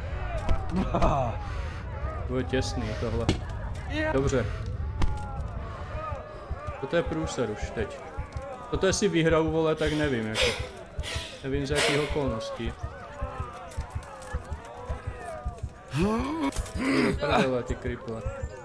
Bude těsný tohle. Dobře. Toto je průser už teď. Toto jestli vyhraju, vole, tak nevím, jako. Nevím za jakých okolností. Prdele, ty kriple.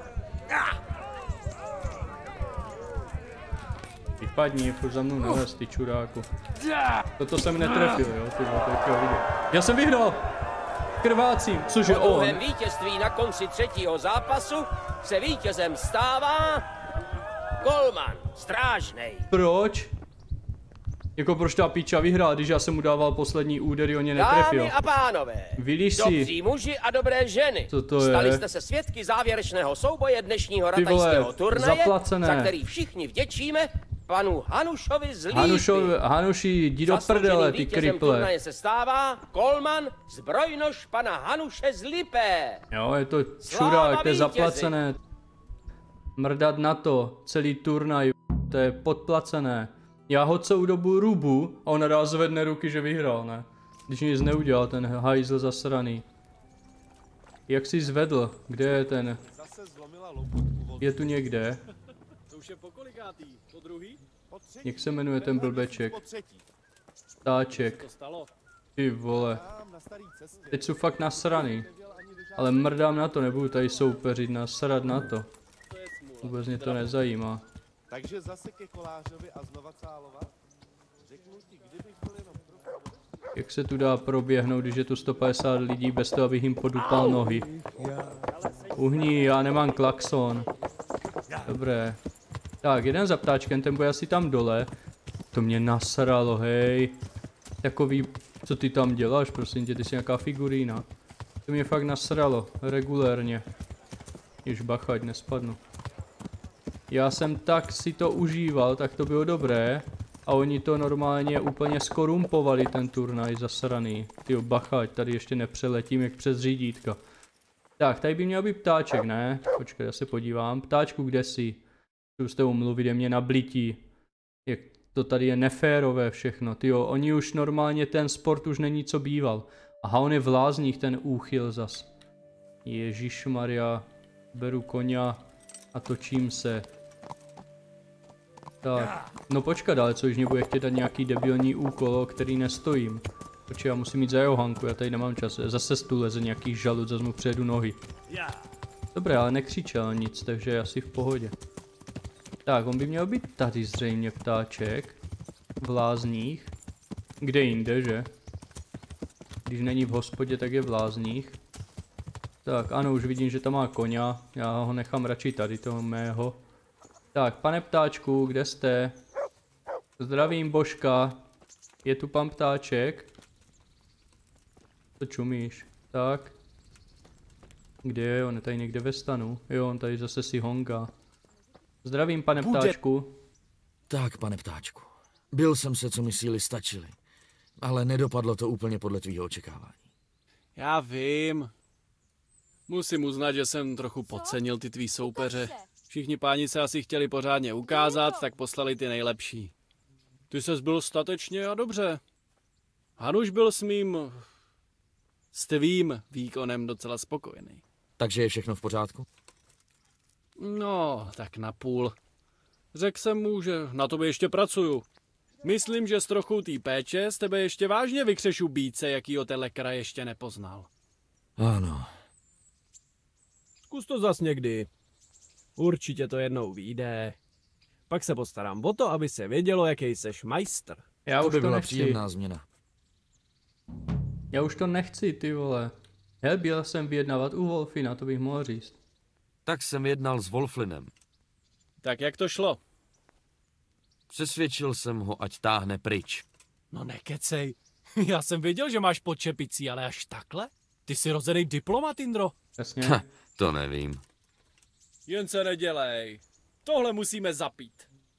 Vypadni, furt za mnou nelez, ty čuráku. Toto jsem netrefil, jo, ty vole, to je vidět. Já jsem vyhrál! Krvácím, cože Po on? druhém vítězství na konci třetího zápasu se vítězem stává golman, strážnej. Proč? Jako proč ta píča vyhrál, když já jsem mu dával poslední údery, on mě netrefil. Dámy a pánové, Vylíž si. dobří muži a dobré ženy, Co to je? stali jste se svědky závěrečného souboje dnešního Ty vole, ratajského turnaje, zaplacené. za který všichni vděčíme panu Hanušovi z Lípy. Hanuši, jdi do Zaslouženým prdele, ty vítězem kriple. turnaje se stává golman zbrojnož pana Hanuše z Lipé. Jo, je to Sláva čurák, to je vítězi. zaplacené. Mrdat na to, celý turnaj, to je podplacené. Já ho celou dobu rubu a on nadále zvedne ruky, že vyhrál, ne? Když nic neudělal, ten hajzl zasraný. Jak jsi zvedl? Kde je ten? Je tu někde? Jak se jmenuje ten blbeček? Stáček. Ty vole. Teď jsou fakt nasraný. Ale mrdám na to, nebudu tady soupeřit, nasrat na to. Vůbec mě to nezajímá. Takže zase ke kolářovi a znova cálovat? Řeknu ti, kdybych byl jenom trochu... Jak se tu dá proběhnout, když je tu 150 lidí bez toho, abych jim podupal nohy? Uhni, já nemám klaxon. Dobré. Tak, jeden za ptáčkem, ten bude asi tam dole. To mě nasralo, hej. Takový, co ty tam děláš, prosím tě, ty jsi nějaká figurína. To mě fakt nasralo, regulérně. Jež bacha, ať nespadnu. Já jsem tak si to užíval, tak to bylo dobré. A oni to normálně úplně skorumpovali, ten turnaj zasraný. Tyjo, bacha, ať tady ještě nepřeletím jak přes řídítka. Tak, tady by měl být ptáček, ne? Počkej, já se podívám. Ptáčku, kde jsi? Jdu s tebou mluvit, je mě nablití. Jak to tady je neférové všechno. Tyjo, oni už normálně, ten sport už není co býval. Aha, on je v lázních, ten úchyl zas. Ježišmarja, beru koňa a točím se. Tak, no počkat, ale co, už mě bude chtět dát nějaký debilní úkol, o který nestojím. Počkej, já musím jít za Johanku, já tady nemám čas. Zase tu leze nějaký žalud, zase mu přejedu nohy. Dobré, ale nekřičel nic, takže je asi v pohodě. Tak, on by měl být tady zřejmě ptáček. V lázních. Kde jinde, že? Když není v hospodě, tak je v lázních. Tak, ano, už vidím, že tam má koně. Já ho nechám radši tady, toho mého. Tak, pane ptáčku, kde jste? Zdravím, Božka. Je tu pan ptáček? Co čumíš? Tak. Kde je? On je tady někde ve stanu. Jo, on tady zase si honga. Zdravím, pane ptáčku. Tak, pane ptáčku. Byl jsem se, co mi síly stačily. Ale nedopadlo to úplně podle tvýho očekávání. Já vím. Musím uznat, že jsem trochu podcenil ty tvý soupeře. Všichni páni se asi chtěli pořádně ukázat, tak poslali ty nejlepší. Ty ses byl statečně a dobře. Hanuš byl s tvým výkonem docela spokojený. Takže je všechno v pořádku? No, tak napůl. Řekl jsem mu, že na tobě ještě pracuju. Myslím, že s trochou té péče z tebe ještě vážně vykřešu bíce, jakýho telekra ještě nepoznal. Ano. Zkus to zas někdy. Určitě to jednou vyjde. Pak se postarám o to, aby se vědělo, jaký seš majstr. Já to už by to byla nechci. příjemná změna. Já už to nechci, ty vole. Hej, byl jsem vyjednávat u Wolfina, to bych mohl říct. Tak jsem jednal s Wolflinem. Tak jak to šlo? Přesvědčil jsem ho, ať táhne pryč. No nekecej. Já jsem věděl, že máš pod čepicí, ale až takhle? Ty jsi rozený diplomat, Indro. Jasně. To nevím. Jen se nedělej. Tohle musíme zapít.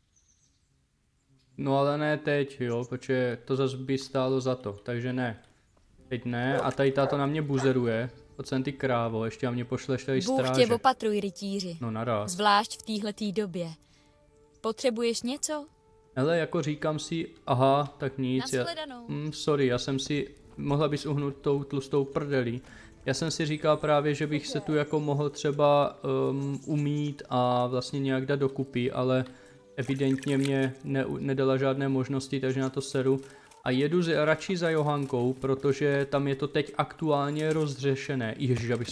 No ale ne teď, jo, protože to zase by stálo za to, takže ne. Teď ne, a tady táto na mě buzeruje. Pojď sem ty krávo, ještě a mě pošleš tady Bůh stráže. tě opatruj, rytíři. No naraz. Zvlášť v téhletý době. Potřebuješ něco? Hele, jako říkám si, aha, tak nic. Sorry, já jsem si, mohla bys uhnout tou tlustou prdelí. Já jsem si říkal právě, že bych se tu jako mohl třeba umít a vlastně nějak dát dokupy, ale evidentně mě nedala žádné možnosti, takže na to seru. A jedu radši za Johankou, protože tam je to teď aktuálně rozřešené. Ježiš, já bych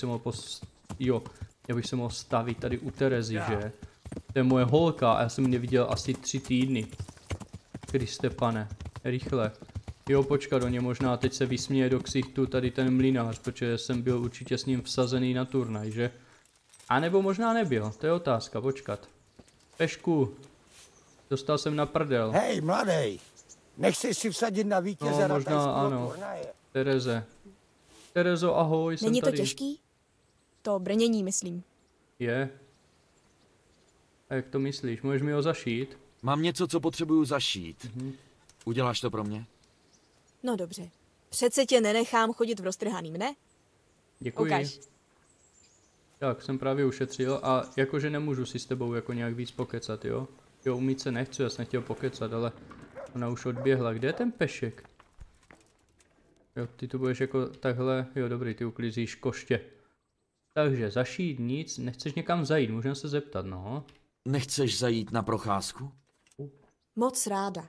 se mohl stavit tady u Terezy, že? To je moje holka a já jsem ji neviděl asi 3 týdny. Kriste pane, rychle. Jo, počkat, do ně možná teď se vysměje do ksichtu tady ten mlynář, protože jsem byl určitě s ním vsazený na turnaj, že? A nebo možná nebyl, to je otázka, počkat. Pešku, dostal jsem na prdel. Hej, mladej, nechceš si vsadit na vítěze no, možná ano. Turnaje. Tereze. Terezo, ahoj, jsem Není to tady. těžký? To brnění, myslím. Je. A jak to myslíš, můžeš mi ho zašít? Mám něco, co potřebuju zašít. Uděláš to pro mě? No dobře. Přece tě nenechám chodit v roztrhaným, ne? Děkuji. Ukaž. Tak, jsem právě ušetřil a jakože nemůžu si s tebou jako nějak víc pokecat, jo? Jo, umít se nechci, já jsem chtěl pokecat, ale ona už odběhla. Kde je ten pešek? Jo, ty tu budeš jako takhle, jo dobrý, ty uklízíš koště. Takže zašít nic, nechceš někam zajít, můžeme se zeptat, no. Nechceš zajít na procházku? Moc ráda.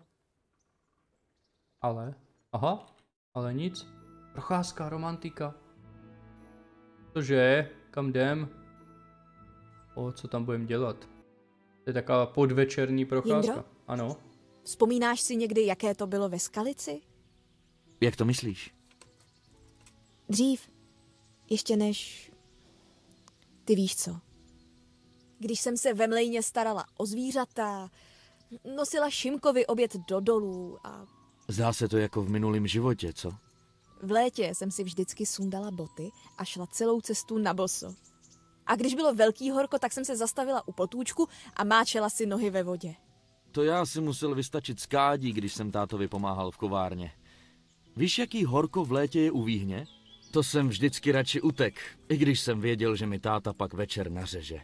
Ale, aha, ale nic. Procházka, romantika. Cože, kam jdem? O, co tam budeme dělat? To je taková podvečerní procházka. Jindro? Ano. Vzpomínáš si někdy, jaké to bylo ve Skalici? Jak to myslíš? Dřív. Ještě než... Ty víš co. Když jsem se ve mlejně starala o zvířata, nosila Šimkovi oběd do dolů a... Zdá se to jako v minulém životě, co? V létě jsem si vždycky sundala boty a šla celou cestu na boso. A když bylo velký horko, tak jsem se zastavila u potůčku a máčela si nohy ve vodě. To já si musel vystačit z kádí, když jsem tátovi pomáhal v kovárně. Víš, jaký horko v létě je u výhně? To jsem vždycky radši utek, i když jsem věděl, že mi táta pak večer nařeže.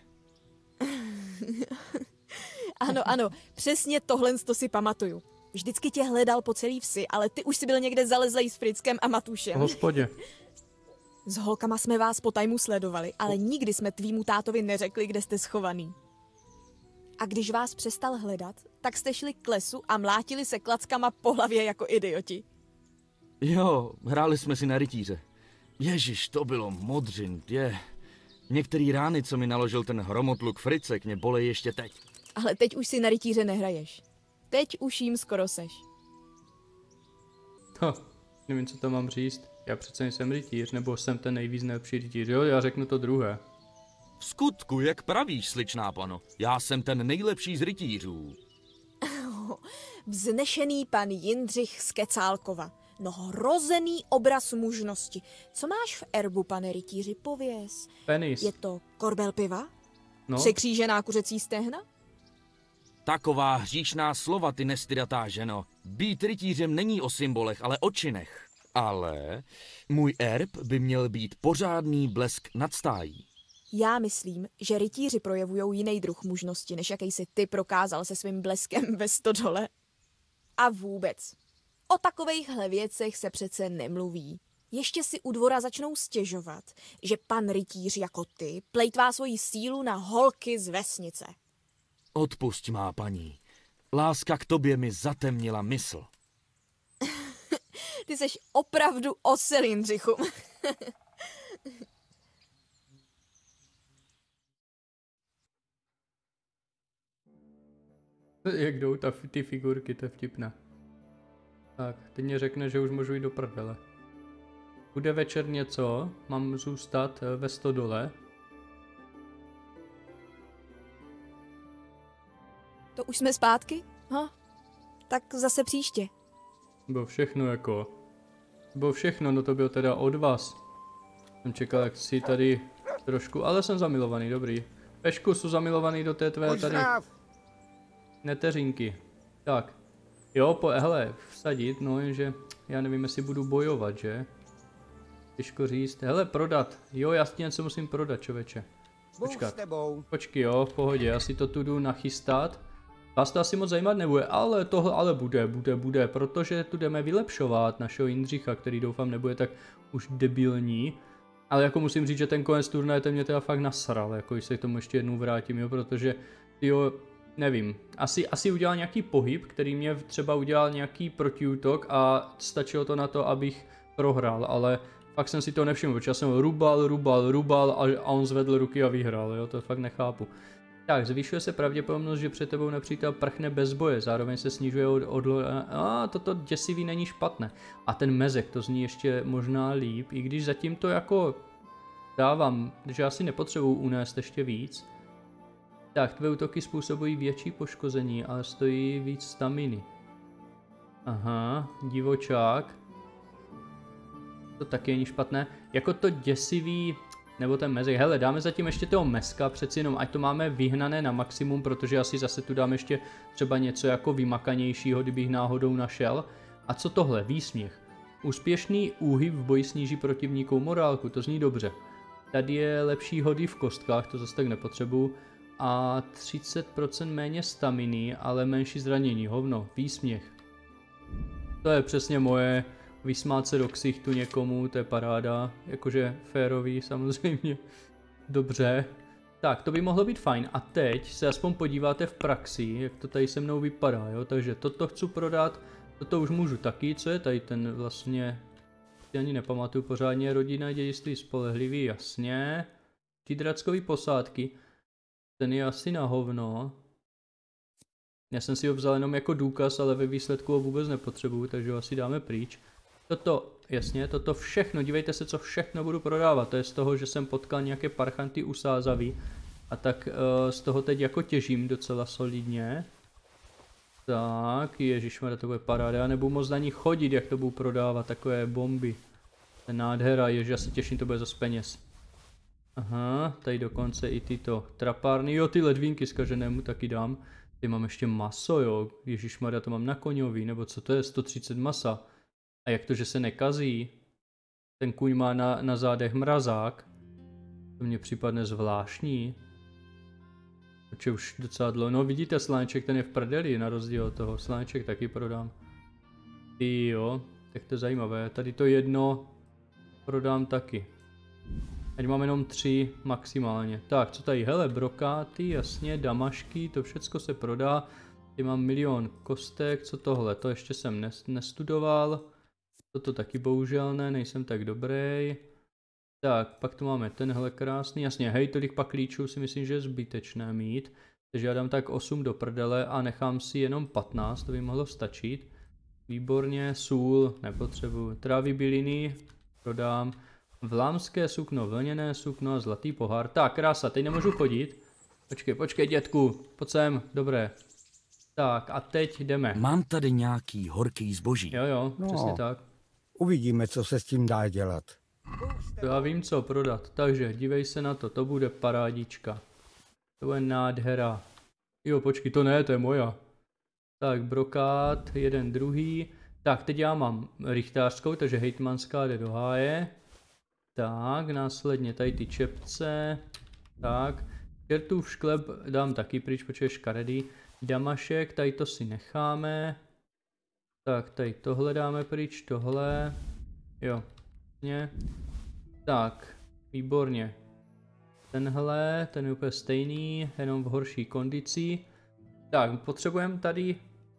Ano, přesně tohle to si pamatuju. Vždycky tě hledal po celý vsi, ale ty už si byl někde zalezlej s Frickem a Matušem. V hospodě. S holkama jsme vás po tajmu sledovali, ale nikdy jsme tvýmu tátovi neřekli, kde jste schovaný. A když vás přestal hledat, tak jste šli k lesu a mlátili se klackama po hlavě jako idioti. Jo, hráli jsme si na rytíře. Ježiš, to bylo modřin, Některý rány, co mi naložil ten hromotluk Fricek, mě bolej ještě teď. Ale teď už si na rytíře nehraješ. Teď už jim skoro seš. Nevím, co tam mám říct. Já přece nejsem rytíř, nebo jsem ten nejvíc nejlepší rytíř, jo? Já řeknu to druhé. V skutku, jak pravíš, sličná pano, já jsem ten nejlepší z rytířů. Vznešený pan Jindřich z Kecálkova. No rozený obraz mužnosti. Co máš v erbu, pane rytíři, pověz? Penis. Je to korbel piva? No. Překřížená kuřecí stehna? Taková hříšná slova, ty nestydatá ženo. Být rytířem není o symbolech, ale o činech. Ale můj erb by měl být pořádný blesk nad stájí. Já myslím, že rytíři projevujou jiný druh mužnosti, než jaký si ty prokázal se svým bleskem ve stodole. A vůbec. O takovejhle věcech se přece nemluví. Ještě si u dvora začnou stěžovat, že pan rytíř jako ty plejtvá svoji sílu na holky z vesnice. Odpusť má paní. Láska k tobě mi zatemnila mysl. Ty seš opravdu osel, Jindřichu. Jak jdou ty figurky, to je vtipné. Tak, teď mě řekne, že už můžu jít do prdele. Bude večer něco, mám zůstat ve stodole. To už jsme zpátky? Tak zase příště. Bylo všechno jako. Bylo všechno, no to bylo teda od vás. Jsem čekal, jak si tady trošku, ale jsem zamilovaný, dobrý. Pešku, jsou zamilovaný do té tvé tady neteřinky. Tak. Jo, hele, vsadit, no jenže já nevím, jestli budu bojovat, že? Těžko říct. Hele, prodat. Jo, já si něco musím prodat, člověče. Počkat. Počkej, jo, v pohodě, já si to tu jdu nachystat. Vás to asi moc zajímat nebude, ale tohle ale bude, protože tu jdeme vylepšovat našeho Jindřicha, který doufám nebude tak už debilní. Ale jako musím říct, že ten konec turnaje ten mě teda fakt nasral, jako když se k tomu ještě jednou vrátím, jo, protože, jo, nevím, asi udělal nějaký pohyb, který mě třeba udělal nějaký protiútok a stačilo to na to, abych prohrál, ale fakt jsem si to nevšiml, protože já jsem rubal a on zvedl ruky a vyhrál, jo, to fakt nechápu. Tak, zvyšuje se pravděpodobnost, že před tebou nepřítel prchne bez boje, zároveň se snižuje toto děsivý není špatné. A ten mezek, to zní ještě možná líp, i když zatím to jako dávám, že asi nepotřebuji unést ještě víc. Tak, tvé útoky způsobují větší poškození, ale stojí víc staminy. Aha, divočák. To taky není špatné. Jako to děsivý, nebo ten mezek. Hele, dáme zatím ještě toho meska, přeci jenom ať to máme vyhnané na maximum, protože asi zase tu dám ještě třeba něco jako vymakanějšího, kdybych náhodou našel. A co tohle? Výsměch. Úspěšný úhyb v boji sníží protivníkům morálku, to zní dobře. Tady je lepší hody v kostkách, to zase tak nepotřebuju. A 30% méně staminy, ale menší zranění, hovno, výsměch. To je přesně moje, vysmát se do ksichtu někomu, to je paráda, jakože férový samozřejmě. Dobře, tak to by mohlo být fajn a teď se aspoň podíváte v praxi, jak to tady se mnou vypadá, jo, takže toto chci prodat, toto už můžu taky, co je tady ten vlastně, si ani nepamatuju pořádně, rodina, dědictví spolehlivý, jasně, Tidrackový posádky. Ten je asi na hovno. Já jsem si ho vzal jenom jako důkaz, ale ve výsledku ho vůbec nepotřebuju, takže ho asi dáme pryč. Toto, jasně, toto všechno, dívejte se, co všechno budu prodávat. To je z toho, že jsem potkal nějaké parchanty usázavý. A tak z toho teď jako těžím docela solidně. Tak, ježišmarja, to bude paráda. Já nebudu moc na ní chodit, jak to budu prodávat, takové bomby. To je nádhera, ježiš, já se těším, to bude zas peněz. Aha, tady dokonce i tyto trapárny, jo, ty ledvínky zkaženému taky dám. Ty mám ještě maso, jo, ježišmarja, to mám na koňový, nebo co to je, 130 masa. A jak to, že se nekazí? Ten kůň má na zádech mrazák. To mně připadne zvláštní. Protože už docela dlouho, no vidíte, sláneček ten je v prdeli, na rozdíl od toho, sláneček taky prodám. Ty jo, tak to je zajímavé, tady to jedno prodám taky. Ať mám jenom 3 maximálně. Tak, co tady? Hele, brokáty, jasně, damašky, to všecko se prodá. Tady mám 1 000 000 kostek, co tohle? To ještě jsem nestudoval. Toto taky bohužel ne, nejsem tak dobrý. Tak, pak tu máme tenhle krásný, jasně, hej, tolik paklíčů si myslím, že je zbytečné mít. Takže já dám tak 8 do prdele a nechám si jenom 15, to by mohlo stačit. Výborně, sůl, nepotřebuju. Trávy byliny, prodám. Vlámské sukno, vlněné sukno a zlatý pohár. Tak, krása, teď nemůžu chodit. Počkej, dětku, pojď sem, dobré. Tak, a teď jdeme. Mám tady nějaký horký zboží. Jo, přesně tak. Uvidíme, co se s tím dá dělat. To já vím, co prodat. Takže, dívej se na to, to bude parádička. To je nádhera. Jo, počkej, to ne, to je moja. Tak, brokát, jeden druhý. Tak, teď já mám rychtářskou, takže hejtmanská jde do háje. Tak, následně tady ty čepce. Tak, Čertův šklep dám taky pryč, protože je škaredý. Damašek, tady to si necháme. Tak, tady tohle dáme pryč, tohle. Jo, tak, výborně. Tenhle, ten je úplně stejný, jenom v horší kondici. Tak, potřebujeme tady...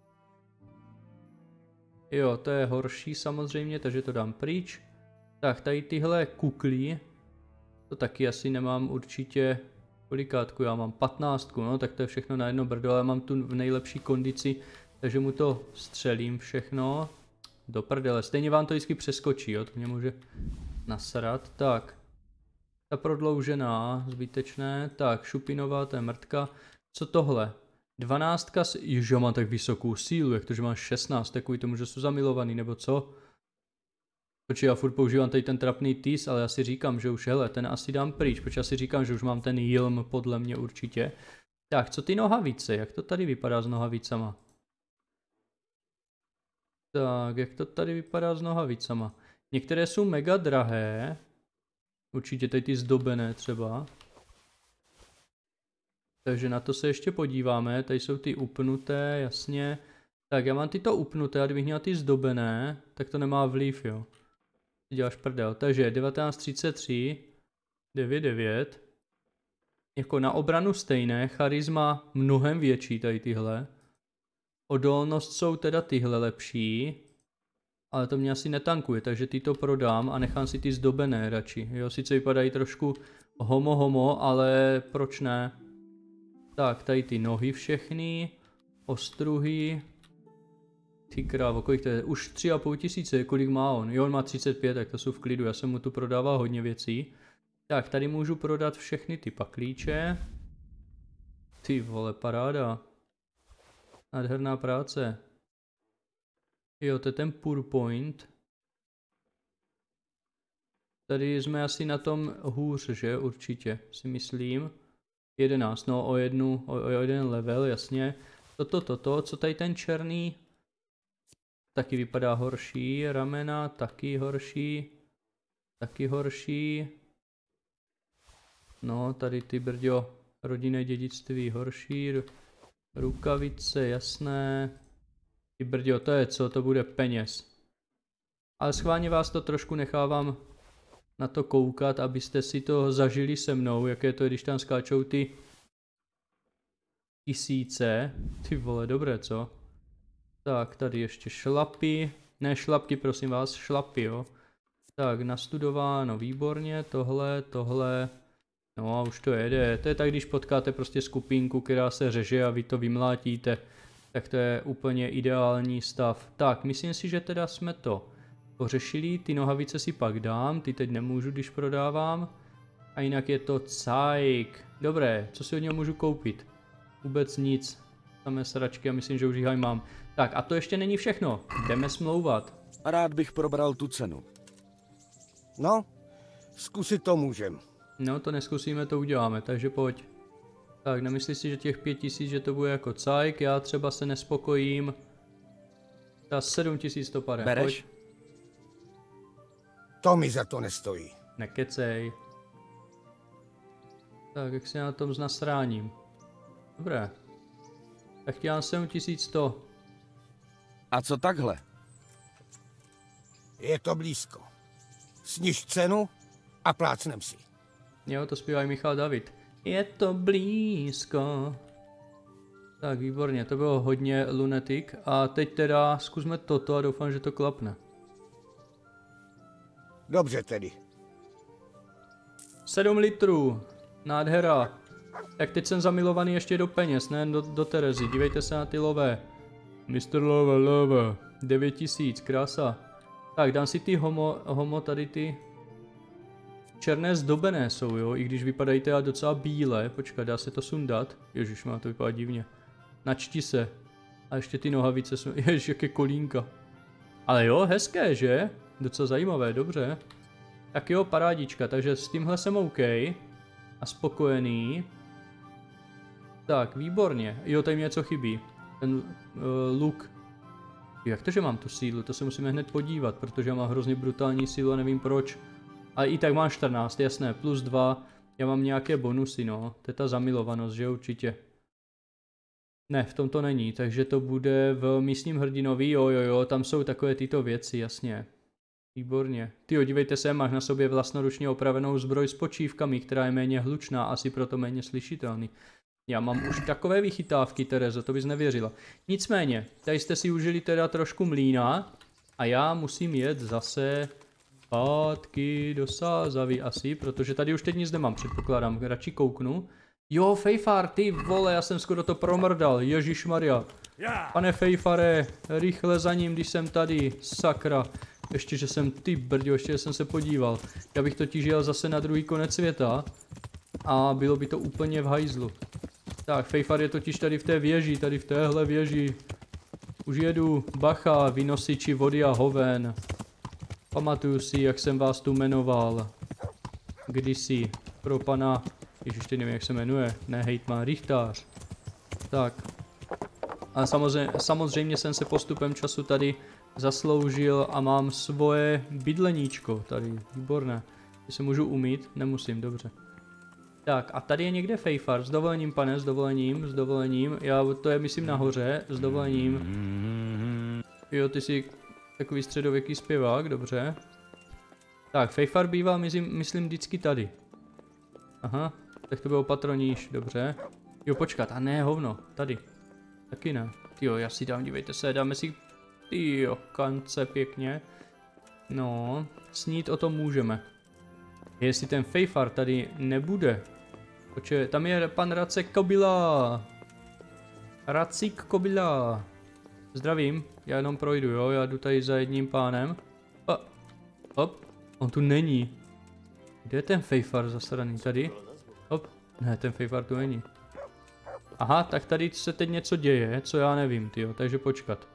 Jo, to je horší samozřejmě, takže to dám pryč. Tak, tady tyhle kukly, to taky asi nemám určitě... Kolikátku, já mám 15, no, tak to je všechno na jedno brdo, ale mám tu v nejlepší kondici, takže mu to střelím všechno. Do prdele, stejně vám to vždycky přeskočí, jo, to mě může nasrat. Tak, ta prodloužená, zbytečné, tak, šupinová, to je mrtka. Co tohle? 12, ježiš, mám tak vysokou sílu, jak to, že mám 16, takový tomu, že jsou zamilovaný, nebo co? Protože já furt používám tady ten trapný tis, ale já si říkám, že už hele, ten asi dám pryč, protože já si říkám, že už mám ten jilm podle mě určitě. Tak, co ty nohavice, jak to tady vypadá s nohavicama? Tak, jak to tady vypadá s nohavicama? Některé jsou mega drahé, určitě tady ty zdobené třeba. Takže na to se ještě podíváme, tady jsou ty upnuté, jasně. Tak, já mám tyto upnuté a kdybych měl ty zdobené, tak to nemá vliv, jo. Děláš prdel. Takže 1933, 99. Jako na obranu stejné, charisma mnohem větší tady tyhle. Odolnost jsou teda tyhle lepší. Ale to mě asi netankuje, takže ty to prodám a nechám si ty zdobené radši. Jo, sice vypadají trošku homo, ale proč ne? Tak, tady ty nohy všechny. Ostruhy. Ty krávo, kolik to je? Už 3,5 tisíce, kolik má on? Jo, on má 35, tak to jsou v klidu, já jsem mu tu prodával hodně věcí. Tak, tady můžu prodat všechny ty paklíče. Ty vole, paráda. Nádherná práce. Jo, to je ten Purpoint. Tady jsme asi na tom hůř, že? Určitě, si myslím. 11, no o jeden level, jasně. Co tady ten černý? Taky vypadá horší, ramena taky horší. No, tady ty brďo, rodinné dědictví horší, rukavice, jasné. Ty brďo, to je co, to bude peněz. Ale schválně vás to trošku nechávám na to koukat, abyste si to zažili se mnou, jaké to je, když tam skáčou ty tisíce. Ty vole, dobré, co? Tak, tady ještě šlapy. Ne šlapky, prosím vás, šlapy, jo. Tak, nastudováno, výborně, tohle. No a už to jede. To je tak, když potkáte prostě skupinku, která se řeže a vy to vymlátíte. Tak to je úplně ideální stav. Tak, myslím si, že teda jsme to pořešili. Ty nohavice si pak dám, ty teď nemůžu, když prodávám. A jinak je to cajk. Dobré, co si od něho můžu koupit? Vůbec nic. Samé sračky a myslím, že už jich mám. Tak a to ještě není všechno. Jdeme smlouvat. Rád bych probral tu cenu. No, zkusit to můžem. No to neskusíme, to uděláme, takže pojď. Tak, nemyslíš si, že těch 5000, že to bude jako cajk, já třeba se nespokojím. Ta 7000 to pade. Bereš? Pojď. To mi za to nestojí. Nekecej. Tak, jak se na tom s nasráním. Dobré. Tak dělám 7100. A co takhle? Je to blízko. Sniž cenu a plácnem si. Jo, to zpívá i Michal David. Je to blízko. Tak, výborně, to bylo hodně lunatic. A teď teda zkusme toto a doufám, že to klapne. Dobře tedy. 7 litrů. Nádhera. Tak teď jsem zamilovaný ještě do peněz, ne do Terezy. Dívejte se na ty lové. Mr. Love. 9000, krása. Tak, dám si ty homo tady ty černé zdobené jsou, jo, i když vypadají teda docela bílé. Počkat, dá se to sundat? Ježiš, má to vypadá divně. Načti se. A ještě ty nohavice jsou, ježiš, jaké kolínka. Ale jo, hezké, že? Docela zajímavé, dobře. Tak jo, parádička, takže s tímhle jsem OK. A spokojený. Tak, výborně. Jo, tady mi něco chybí. Ten luk. Jak to, že mám tu sílu? To se musíme hned podívat, protože já mám hrozně brutální sílu a nevím proč. A i tak mám 14, jasné, plus 2. Já mám nějaké bonusy, no. To je ta zamilovanost, že určitě. Ne, v tom to není, takže to bude v místním hrdinovi, jo, tam jsou takové tyto věci, jasně. Výborně. Tyjo, dívejte se, máš na sobě vlastnoručně opravenou zbroj s počívkami, která je méně hlučná, asi proto méně slyšitelný. Já mám už takové vychytávky, Terezo, to bys nevěřila. Nicméně, tady jste si užili teda trošku mlýna a já musím jet zase zpátky do Sázavy asi, protože tady už teď nic nemám, předpokládám, radši kouknu. Jo, Fejfar, ty vole, já jsem skoro to promrdal, ježišmarja. Pane Fejfare, rychle za ním, když jsem tady, sakra. Ještě, že jsem, ty brďo, ještě jsem se podíval. Já bych totiž jel zase na druhý konec světa a bylo by to úplně v hajzlu. Tak, Fejfar je totiž tady v té věži, tady v téhle věži. Už jedu, bacha, vynosiči vody a hoven. Pamatuju si, jak jsem vás tu jmenoval. Kdysi, pro pana, ještě nevím, jak se jmenuje, ne hejtman, rychtář. Tak. A samozřejmě jsem se postupem času tady zasloužil a mám svoje bydleníčko tady, výborné. Když se můžu umýt, nemusím, dobře. Tak a tady je někde Fejfar, s dovolením pane, s dovolením, já to je myslím nahoře, s dovolením. Jo, ty jsi takový středověký zpěvák, dobře. Tak, Fejfar býval, myslím vždycky tady. Aha, tak to bylo patroníž, dobře. Jo, počkat, a ne, hovno, tady. Taky ne. Jo, já si dám, dívejte se, dáme si, tyjo, kance pěkně. No, snít o tom můžeme. Jestli ten Fejfar tady nebude. Počkej, tam je pan Racek Kobila. Racik Kobila. Zdravím, já jenom projdu, jo, já jdu tady za jedním pánem. Hop, on tu není. Kde je ten Fejfar zasraný? Tady? Hop, ne, ten Fejfar tu není. Aha, tak tady se teď něco děje, co já nevím, tyjo, takže počkat.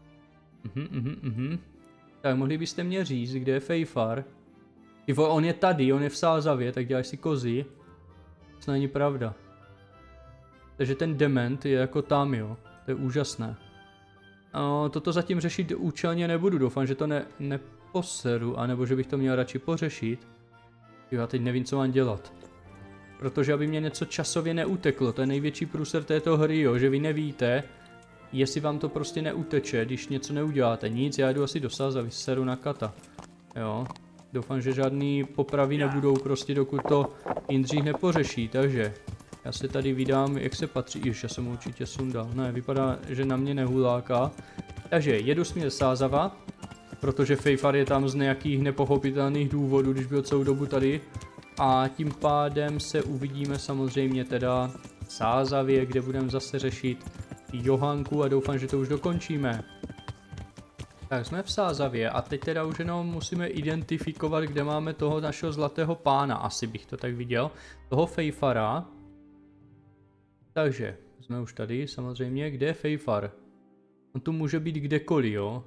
Tak mohli byste mě říct, kde je Fejfar? Tyvo, on je tady, on je v Sázavě, tak děláš si kozy. To není pravda. Takže ten dement je jako tam, jo. To je úžasné. Toto zatím řešit účelně nebudu, doufám, že to neposeru, anebo že bych to měl radši pořešit. Jo, já teď nevím, co mám dělat. Protože aby mě něco časově neuteklo, to je největší průser této hry, jo, že vy nevíte, jestli vám to prostě neuteče, když něco neuděláte. Nic, já jdu asi do Sázavy, seru na kata. Jo. Doufám, že žádný popravy nebudou prostě, dokud to Jindřich nepořeší, takže já se tady vydám, jak se patří, již já jsem určitě sundal, ne, vypadá, že na mě nehuláka. Takže jedu směr Sázava, protože Fejfar je tam z nějakých nepochopitelných důvodů, když byl celou dobu tady. A tím pádem se uvidíme samozřejmě teda v Sázavě, kde budeme zase řešit Johanku a doufám, že to už dokončíme. Tak jsme v Sázavě a teď teda už jenom musíme identifikovat, kde máme toho našeho zlatého pána, asi bych to tak viděl, toho Fejfara. Takže jsme už tady samozřejmě, kde je Fejfar? On tu může být kdekoliv, jo?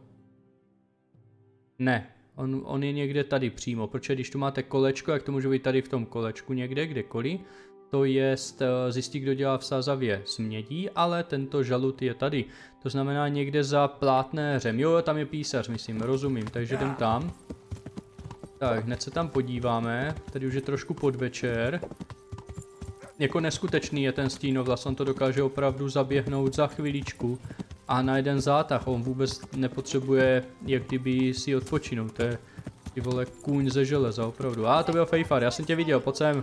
Ne, on je někde tady přímo, protože když tu máte kolečko, jak to může být tady v tom kolečku někde, kdekoliv. To je zjistit, kdo dělá v Sázavě smědí, ale tento žalut je tady. To znamená někde za plátnéřem. Jo, tam je písař, myslím, rozumím, takže jdem tam. Tak, hned se tam podíváme. Tady už je trošku podvečer. Jako neskutečný je ten stínovlas, on to dokáže opravdu zaběhnout za chviličku. A na jeden zátah, on vůbec nepotřebuje, jak kdyby si odpočinout. To je, ty vole, kůň ze železa, opravdu. To byl Fejfar, já jsem tě viděl, pojď sem.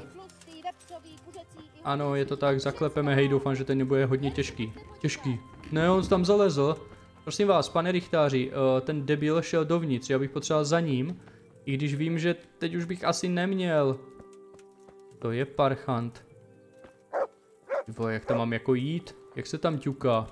Ano, je to tak, zaklepeme, hej, doufám, že ten nebude hodně těžký. Těžký. Ne, on tam zalezl. Prosím vás, pane rychtáři, ten debil šel dovnitř, já bych potřeboval za ním. I když vím, že teď už bych asi neměl. To je parchant. Vole, jak tam mám jako jít? Jak se tam ťuká?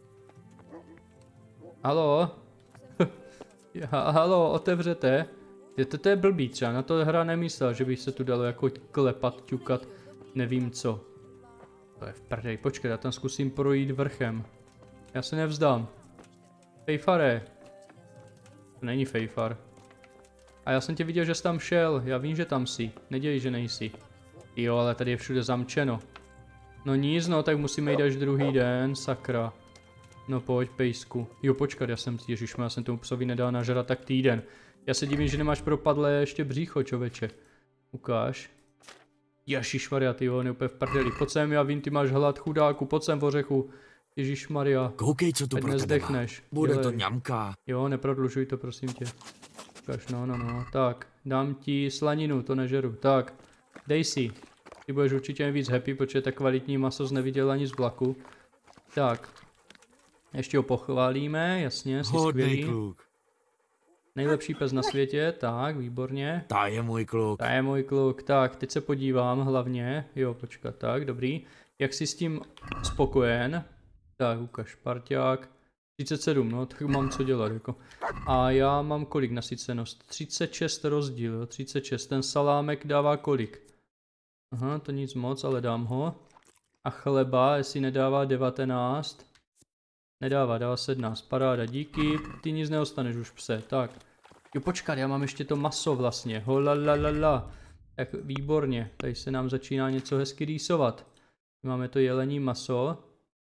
Haló? Haló, otevřete? To je blbý třeba, na to hra nemyslel, že by se tu dalo jako klepat, ťukat, nevím co. To je v prdej, počkej, já tam zkusím projít vrchem. Já se nevzdám. Fejfare. To není fejfar. A já jsem tě viděl, že jsi tam šel, já vím, že tam jsi, nedělej, že nejsi. Jo, ale tady je všude zamčeno. No nic, no, tak musíme jít až druhý den, sakra. No pojď, pejsku. Jo, počkat, já jsem tomu psovi nedal nažrat tak týden. Já se divím, že nemáš propadlé ještě břícho, čověče. Ukáž. Ježišmarja, ty on je úplně v prdeli. Pojď sem, já vím, ty máš hlad, chudáku, pojď sem v ořechu. Ježišmarja. Koukej, co tu pro tebe mám. Bude to ňamka. Jo, neprodlužuj to, prosím tě. Ukáž, no. Tak, dám ti slaninu, to nežeru. Tak, dej si. Ty budeš určitě víc happy, protože tak kvalitní maso jsi neviděl ani z vlaku. Tak. Ještě ho pochválíme, jasně, jsi skvělý. Kluk. Nejlepší pes na světě, tak, výborně. Ta je můj kluk. Ta je můj kluk, tak, teď se podívám hlavně. Jo, počkat, tak, dobrý. Jak jsi s tím spokojen? Tak, ukaž, parťák. 37, no, tak mám co dělat, jako. A já mám kolik nasycenost? 36 rozdíl, jo, 36. Ten salámek dává kolik? Aha, to nic moc, ale dám ho. A chleba, jestli nedává 19. Nedává, dává 17, paráda, díky, ty nic neostaneš už, pse, tak. Jo, počkat, já mám ještě to maso vlastně, holalalala. Tak výborně, tady se nám začíná něco hezky rýsovat. Máme to jelení maso.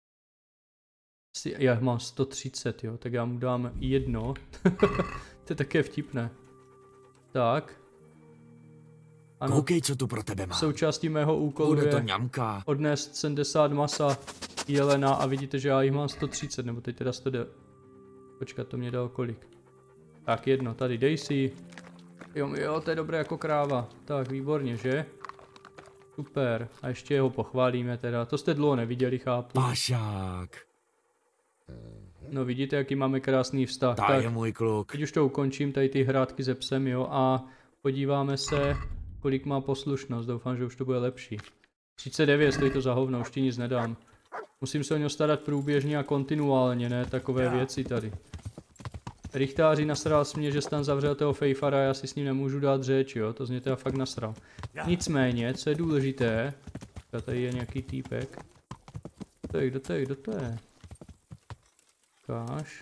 Já mám 130, jo, tak já mu dám jedno. To je také vtipné. Tak. Ano, koukej, co tu pro tebe mám. Součástí mého úkolu bude to je ňamka. odnést 70 masa jelena a vidíte, že já jich mám 130, nebo teď teda 109. Počkat, to mě dalo kolik? Tak jedno, tady dej si. Jo, to je dobré jako kráva. Tak, výborně, že? Super. A ještě ho pochválíme teda. To jste dlouho neviděli, chápu. Pašák. No vidíte, jaký máme krásný vztah. Ta je můj kluk. Teď už to ukončím, tady ty hrátky se psem, jo, a podíváme se, kolik má poslušnost. Doufám, že už to bude lepší. 39, stojí to za hovno, už ti nic nedám. Musím se o něj starat průběžně a kontinuálně, ne takové věci tady. Richtáři nasral s mě, že jsi tam zavřel toho fejfara, já si s ním nemůžu dát řeč, jo, to z něj teda fakt nasral. Nicméně, co je důležité, tady je nějaký týpek. Kdo to je? Ukáž.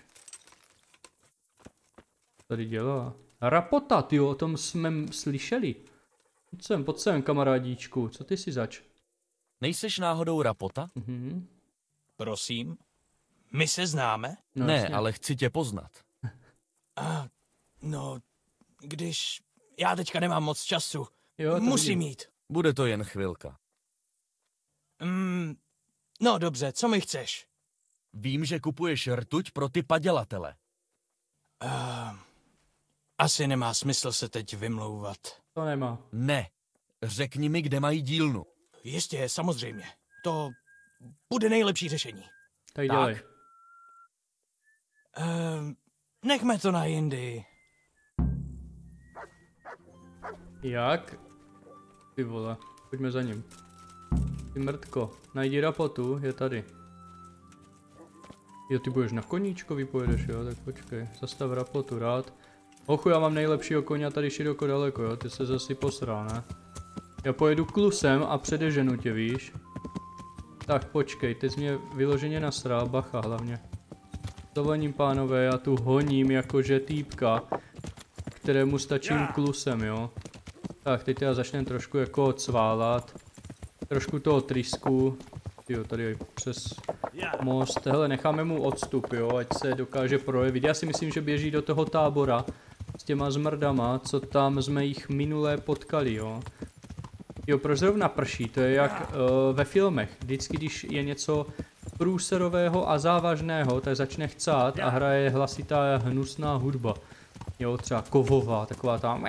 Tady dělá. Rapota, tyjo, o tom jsme slyšeli. Pojď sem, kamarádíčku, co ty si zač? Nejseš náhodou Rapota? Prosím? My se známe? No, ne, jasně. Ale chci tě poznat. No, když... Já teďka nemám moc času. Jo, musím jít. Bude to jen chvilka. No dobře, co mi chceš? Vím, že kupuješ rtuť pro ty padělatele. Asi nemá smysl se teď vymlouvat. To nemá. Ne. Řekni mi, kde mají dílnu. Jistě, samozřejmě. To bude nejlepší řešení. Tak dělej. Nechme to na jindy. Jak? Ty vole, pojďme za ním. Ty mrtko, najdi Rapotu, je tady. Jo, ty budeš na koníčkovi, pojedeš, jo, tak počkej, zastav Rapotu, rád. Ochu, já mám nejlepšího koně tady široko daleko, jo, ty se zase posral, ne? Já pojedu klusem a předeženu tě, víš? Tak počkej, teď jsi mě vyloženě nasral, bacha hlavně. Dovolením pánové, já tu honím jakože týpka, kterému stačím klusem, jo. Tak, teď já začnem trošku jako cválat. Trošku toho trysku. Jo, tady přes most. Hele, necháme mu odstup, jo, ať se dokáže projevit. Já si myslím, že běží do toho tábora s těma zmrdama, co tam jsme jich minulé potkali, jo. Jo, proč zrovna prší? To je jak ve filmech. Vždycky, když je něco průserového a závažného, tak začne chcát a hraje hlasitá hnusná hudba. Jo, třeba kovová, taková tam.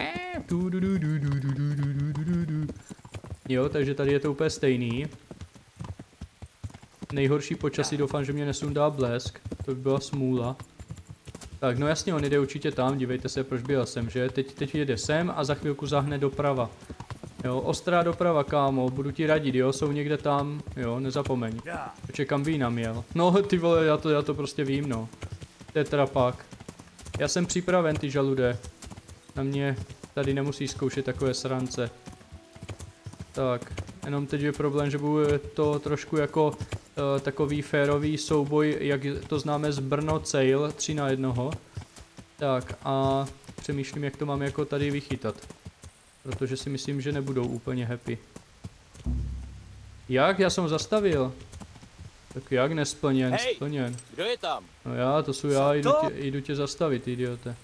Jo, takže tady je to úplně stejný. Nejhorší počasí, doufám, že mě nesundá blesk. To by byla smůla. Tak, no jasně, on jde určitě tam, dívejte se, proč byl jsem, že? Teď jede sem a za chvilku zahne doprava. Jo, ostrá doprava, kámo, budu ti radit, jo, jsou někde tam, jo, nezapomeň. Počkej, kam by jinam jel. No, ty vole, já to prostě vím, no. To je teda pak. Já jsem připraven, ty žalude. Na mě tady nemusí zkoušet takové srance. Tak, jenom teď je problém, že bude to trošku jako takový férový souboj, jak to známe z Brno Cail 3 na 1. Tak a přemýšlím, jak to mám jako tady vychytat. Protože si myslím, že nebudou úplně happy. Jak? Já jsem ho zastavil. Tak jak nesplněn? Hej, splněn. Kdo je tam? No já, to jsou já, jdu tě zastavit, idiote.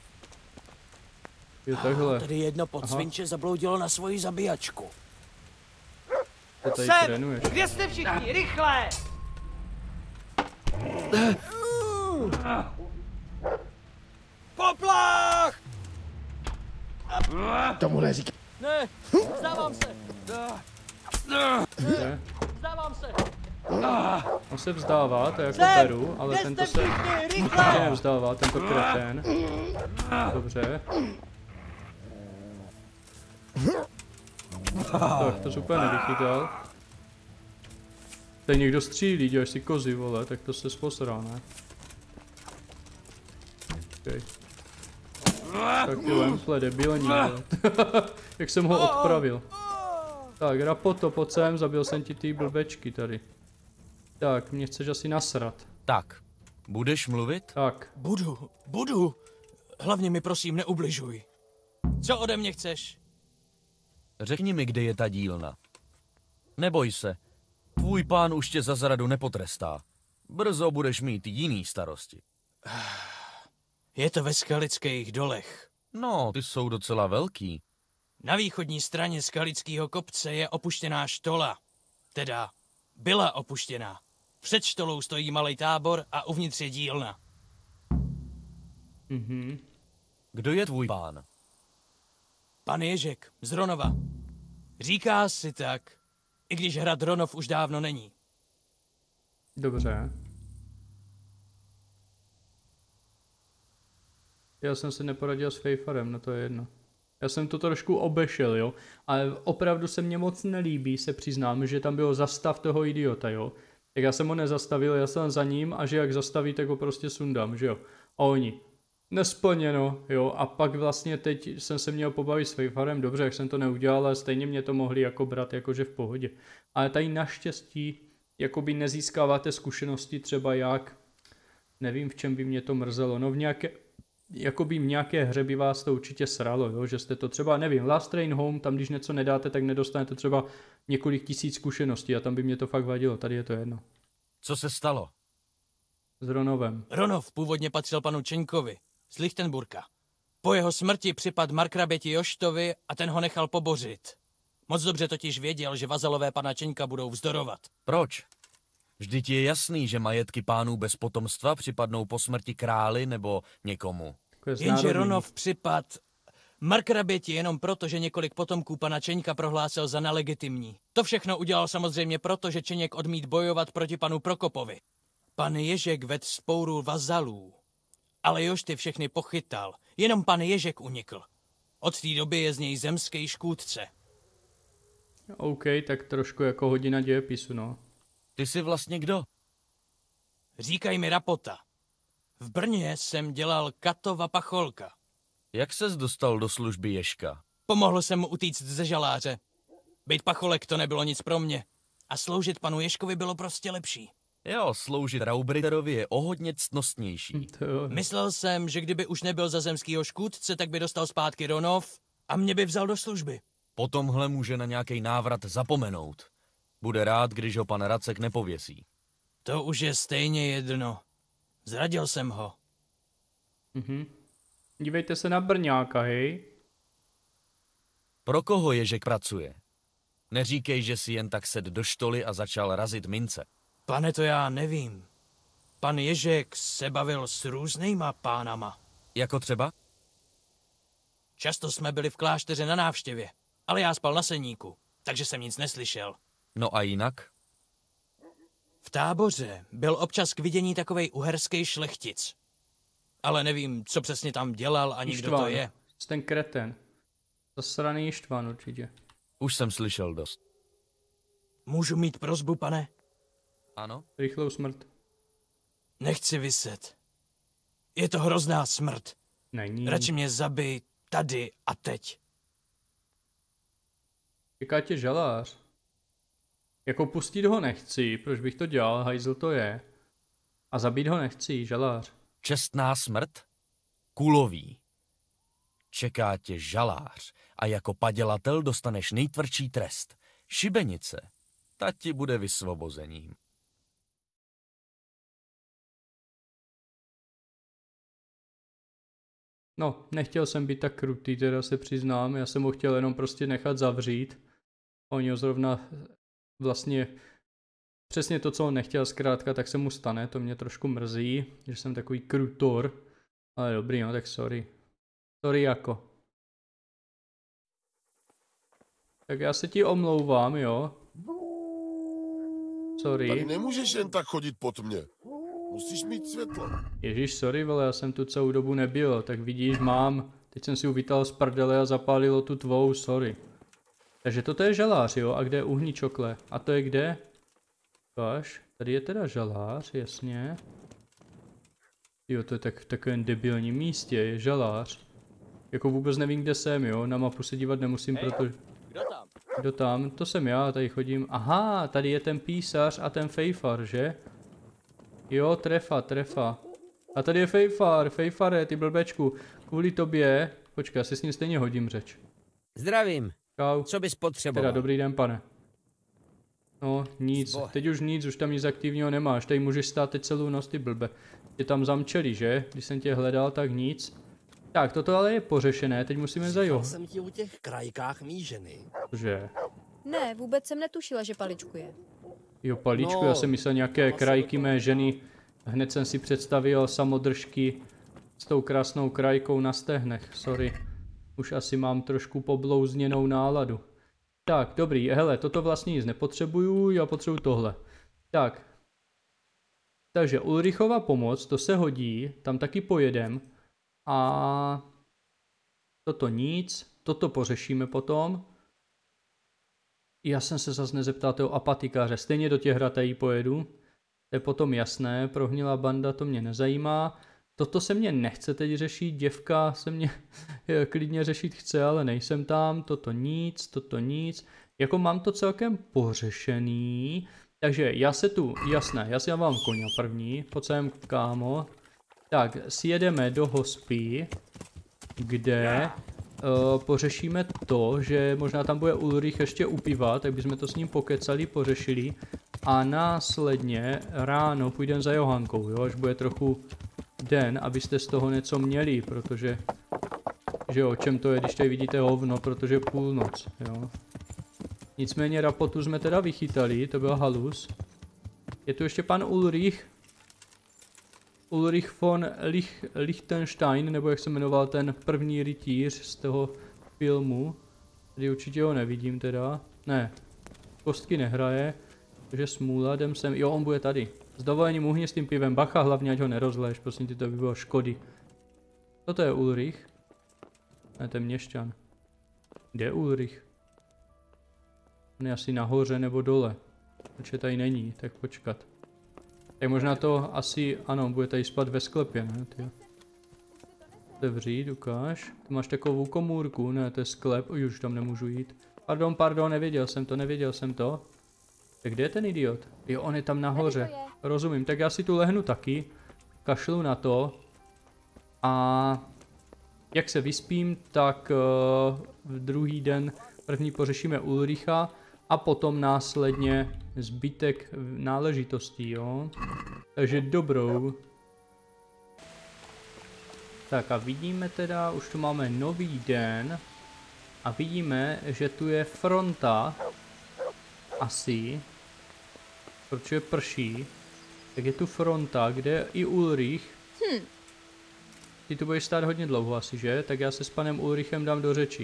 Jo, takhle. Tady jedno podsvinče zabloudilo na svoji zabíjačku. To tady trénuješ. Kde jste všichni? Rychle! Poplach! Tomuhle říká. Ne, vzdávám se. Ne. Vzdávám se. On se vzdává, to je jako Peru, ale tento se určitě nevzdává, tento kretén. Dobře. Tak, to super nevychytal. Tady někdo střílí, děláš si kozy, vole, tak to se posrá, ne? Okay. Tak ty lemple, debilní, vole. Jak jsem ho odpravil. Tak, Rapoto, pojď sem, zabil jsem ti ty blbečky tady. Tak, mě chceš asi nasrat. Tak, budeš mluvit? Tak. Budu. Hlavně mi prosím neubližuj. Co ode mě chceš? Řekni mi, kde je ta dílna. Neboj se, tvůj pán už tě za zradu nepotrestá. Brzo budeš mít jiný starosti. Je to ve Skalických dolech. No, ty jsou docela velký. Na východní straně Skalického kopce je opuštěná štola. Teda, byla opuštěná. Před štolou stojí malý tábor a uvnitř je dílna. Kdo je tvůj pán? Pan Ježek z Ronova. Říká si tak, i když hrad Ronov už dávno není. Dobře. Já jsem se neporadil s Fejfarem, no to je jedno. Já jsem to trošku obešel, jo. Ale opravdu se mně moc nelíbí, se přiznám, že tam bylo zastav toho idiota, jo. Tak já jsem ho nezastavil, já jsem za ním a že jak zastaví, tak ho prostě sundám, že jo. A oni. Nesplněno, jo. A pak vlastně teď jsem se měl pobavit s Fejfarem, dobře, jak jsem to neudělal, ale stejně mě to mohli jako brát, jakože v pohodě. Ale tady naštěstí, jakoby nezískáváte zkušenosti třeba jak, nevím v čem by mě to mrzelo, no v nějaké hře by vás to určitě sralo, jo? Že jste to třeba, nevím, Last Train Home, tam když něco nedáte, tak nedostanete třeba několik tisíc zkušeností a tam by mě to fakt vadilo, tady je to jedno. Co se stalo? S Ronovem. Ronov původně patřil panu Čeňkovi z Lichtenburka. Po jeho smrti připad markraběti Joštovi a ten ho nechal pobořit. Moc dobře totiž věděl, že vazalové pana Čeňka budou vzdorovat. Proč? Vždyť je jasný, že majetky pánů bez potomstva připadnou po smrti králi nebo někomu. Jenže Ronov připad markraběti jenom proto, že několik potomků pana Čeňka prohlásil za nelegitimní. To všechno udělal samozřejmě proto, že Čeněk odmít bojovat proti panu Prokopovi. Pan Ježek vedl spouru vazalů. Ale Jošty všechny pochytal. Jenom pan Ježek unikl. Od té doby je z něj zemský škůdce. OK, tak trošku jako hodina dějepisu, no. Ty jsi vlastně kdo? Říkaj mi Rapota. V Brně jsem dělal Katova pacholka. Jak ses dostal do služby Ježka? Pomohl jsem mu utíct ze žaláře. Být pacholek to nebylo nic pro mě. A sloužit panu Ježkovi bylo prostě lepší. Jo, sloužit Raubriterovi je o hodně ctnostnější. Myslel jsem, že kdyby už nebyl za zemskýho škůdce, tak by dostal zpátky Ronov a mě by vzal do služby. Po tomhle může na nějaký návrat zapomenout. Bude rád, když ho pan Racek nepověsí. To už je stejně jedno. Zradil jsem ho. Dívejte se na Brňáka, hej. Pro koho Ježek pracuje? Neříkej, že si jen tak sedl do štoly a začal razit mince. Pane, to já nevím. Pan Ježek se bavil s různýma pánama. Jako třeba? Často jsme byli v klášteře na návštěvě, ale já spal na seníku, takže jsem nic neslyšel. No a jinak? V Táboře byl občas k vidění takovej uherský šlechtic. Ale nevím, co přesně tam dělal, ani kdo to je. Ten kreten. Zasraný Ištvan určitě. Už jsem slyšel dost. Můžu mít prosbu, pane? Ano? Rychlou smrt. Nechci viset. Je to hrozná smrt. Není. Radši mě zabij tady a teď. Čeká tě žalář. Jako pustit ho nechci, proč bych to dělal, hajzl to je. A zabít ho nechci, žalář. Čestná smrt? Kulový. Čeká tě žalář a jako padělatel dostaneš nejtvrdší trest. Šibenice. Ta ti bude vysvobozením. No, nechtěl jsem být tak krutý, teda se přiznám, já jsem ho chtěl jenom prostě nechat zavřít. Oni ho zrovna vlastně přesně to, co on nechtěl zkrátka, tak se mu stane, to mě trošku mrzí, že jsem takový krutor, ale dobrý, no tak sorry. Sorry jako. Tak já se ti omlouvám, jo. Sorry. Tady nemůžeš jen tak chodit po tmě. Musíš mít světlo. Ježíš, sorry, vole, já jsem tu celou dobu nebyl, tak vidíš, mám. Teď jsem si uvítal z prdele a zapálilo tu tvou, sorry. Takže toto je žalář, jo, a kde je uhní čokle? A to je kde? Kaž, tady je teda žalář, jasně. Jo, to je tak v takovém debilním místě, je žalář. Jako vůbec nevím, kde jsem, jo, na mapu se dívat nemusím, protože... Kdo tam? Kdo tam? To jsem já, tady chodím. Aha, tady je ten písař a ten fejfar, že? Jo, trefa. A tady je fejfare, ty blbečku. Kvůli tobě, počkej, já si s ním stejně hodím řeč. Zdravím. Čau. Co bys potřeboval? Teda dobrý den, pane. No, nic, teď už nic, už tam nic aktivního nemáš, tady můžeš stát teď celou noc, ty blbe. Tě tam zamčeli, že? Když jsem tě hledal, tak nic. Tak, toto ale je pořešené, teď musíme za jo. Jsem ti u těch krajkách mý ženy. Že? Ne, vůbec jsem netušila, že paličkuje. Jo, paličku, já jsem myslel nějaké krajky mé ženy. Hned jsem si představil samodržky s tou krásnou krajkou na stehnech, sorry. Už asi mám trošku poblouzněnou náladu. Tak, dobrý, hele, toto vlastně nic nepotřebuju, já potřebuju tohle. Tak. Takže Ulrichova pomoc, to se hodí, tam taky pojedem. A toto nic, toto pořešíme potom. Já jsem se zase nezeptal toho apatikáře, stejně do těch hratají pojedu. To je potom jasné, prohnilá banda, to mě nezajímá. Toto se mě nechce teď řešit, děvka se mě klidně řešit chce, ale nejsem tam, toto nic. Jako mám to celkem pořešený, takže já se tu, jasné, já si dávám koně první, pojď sem, kámo. Tak, sjedeme do hospy, kde pořešíme to, že možná tam bude Ulrich ještě u piva, tak bychom to s ním pokecali, pořešili. A následně ráno půjdeme za Johankou, jo, až bude trochu den, abyste z toho něco měli, protože, že jo, čem to je, když tady vidíte hovno, protože je půlnoc, jo. Nicméně rapotu jsme teda vychytali, to byl halus. Je tu ještě pan Ulrich. Ulrich von Lichtenstein, nebo jak se jmenoval ten první rytíř z toho filmu. Tady určitě ho nevidím teda. Ne, kostky nehraje, takže smůla, jdem sem. Jo, on bude tady. S dovolením uhni s tím pivem, bacha, hlavně ať ho nerozleješ, prosím ty, to by bylo škody. Toto je Ulrich. Ne, to je měšťan. Kde je Ulrich? On je asi nahoře nebo dole. Protože tady není, tak počkat. Tak možná to asi, ano, bude tady spát ve sklepě, ne? Otevřít, ukáž. Tu máš takovou komůrku, ne, to je sklep, už tam nemůžu jít. Pardon, nevěděl jsem to. Tak kde je ten idiot? Jo, on je tam nahoře. Rozumím, tak já si tu lehnu taky. Kašlu na to. A jak se vyspím, tak v druhý den první pořešíme Ulricha. A potom následně zbytek náležitostí, jo. Takže dobrou. Tak a vidíme teda, už tu máme nový den. A vidíme, že tu je fronta. Asi. Protože prší. Tak je tu fronta, kde je i Ulrich. Ty tu budeš stát hodně dlouho asi, že? Tak já se s panem Ulrichem dám do řeči.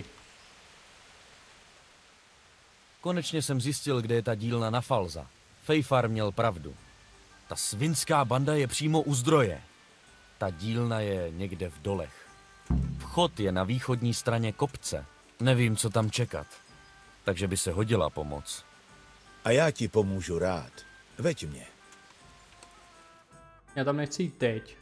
Konečně jsem zjistil, kde je ta dílna na Falza. Fejfar měl pravdu. Ta svinská banda je přímo u zdroje. Ta dílna je někde v dolech. Vchod je na východní straně kopce. Nevím, co tam čekat. takže by se hodila pomoc. A já ti pomůžu rád. Veď mě. Já tam nechci jít teď.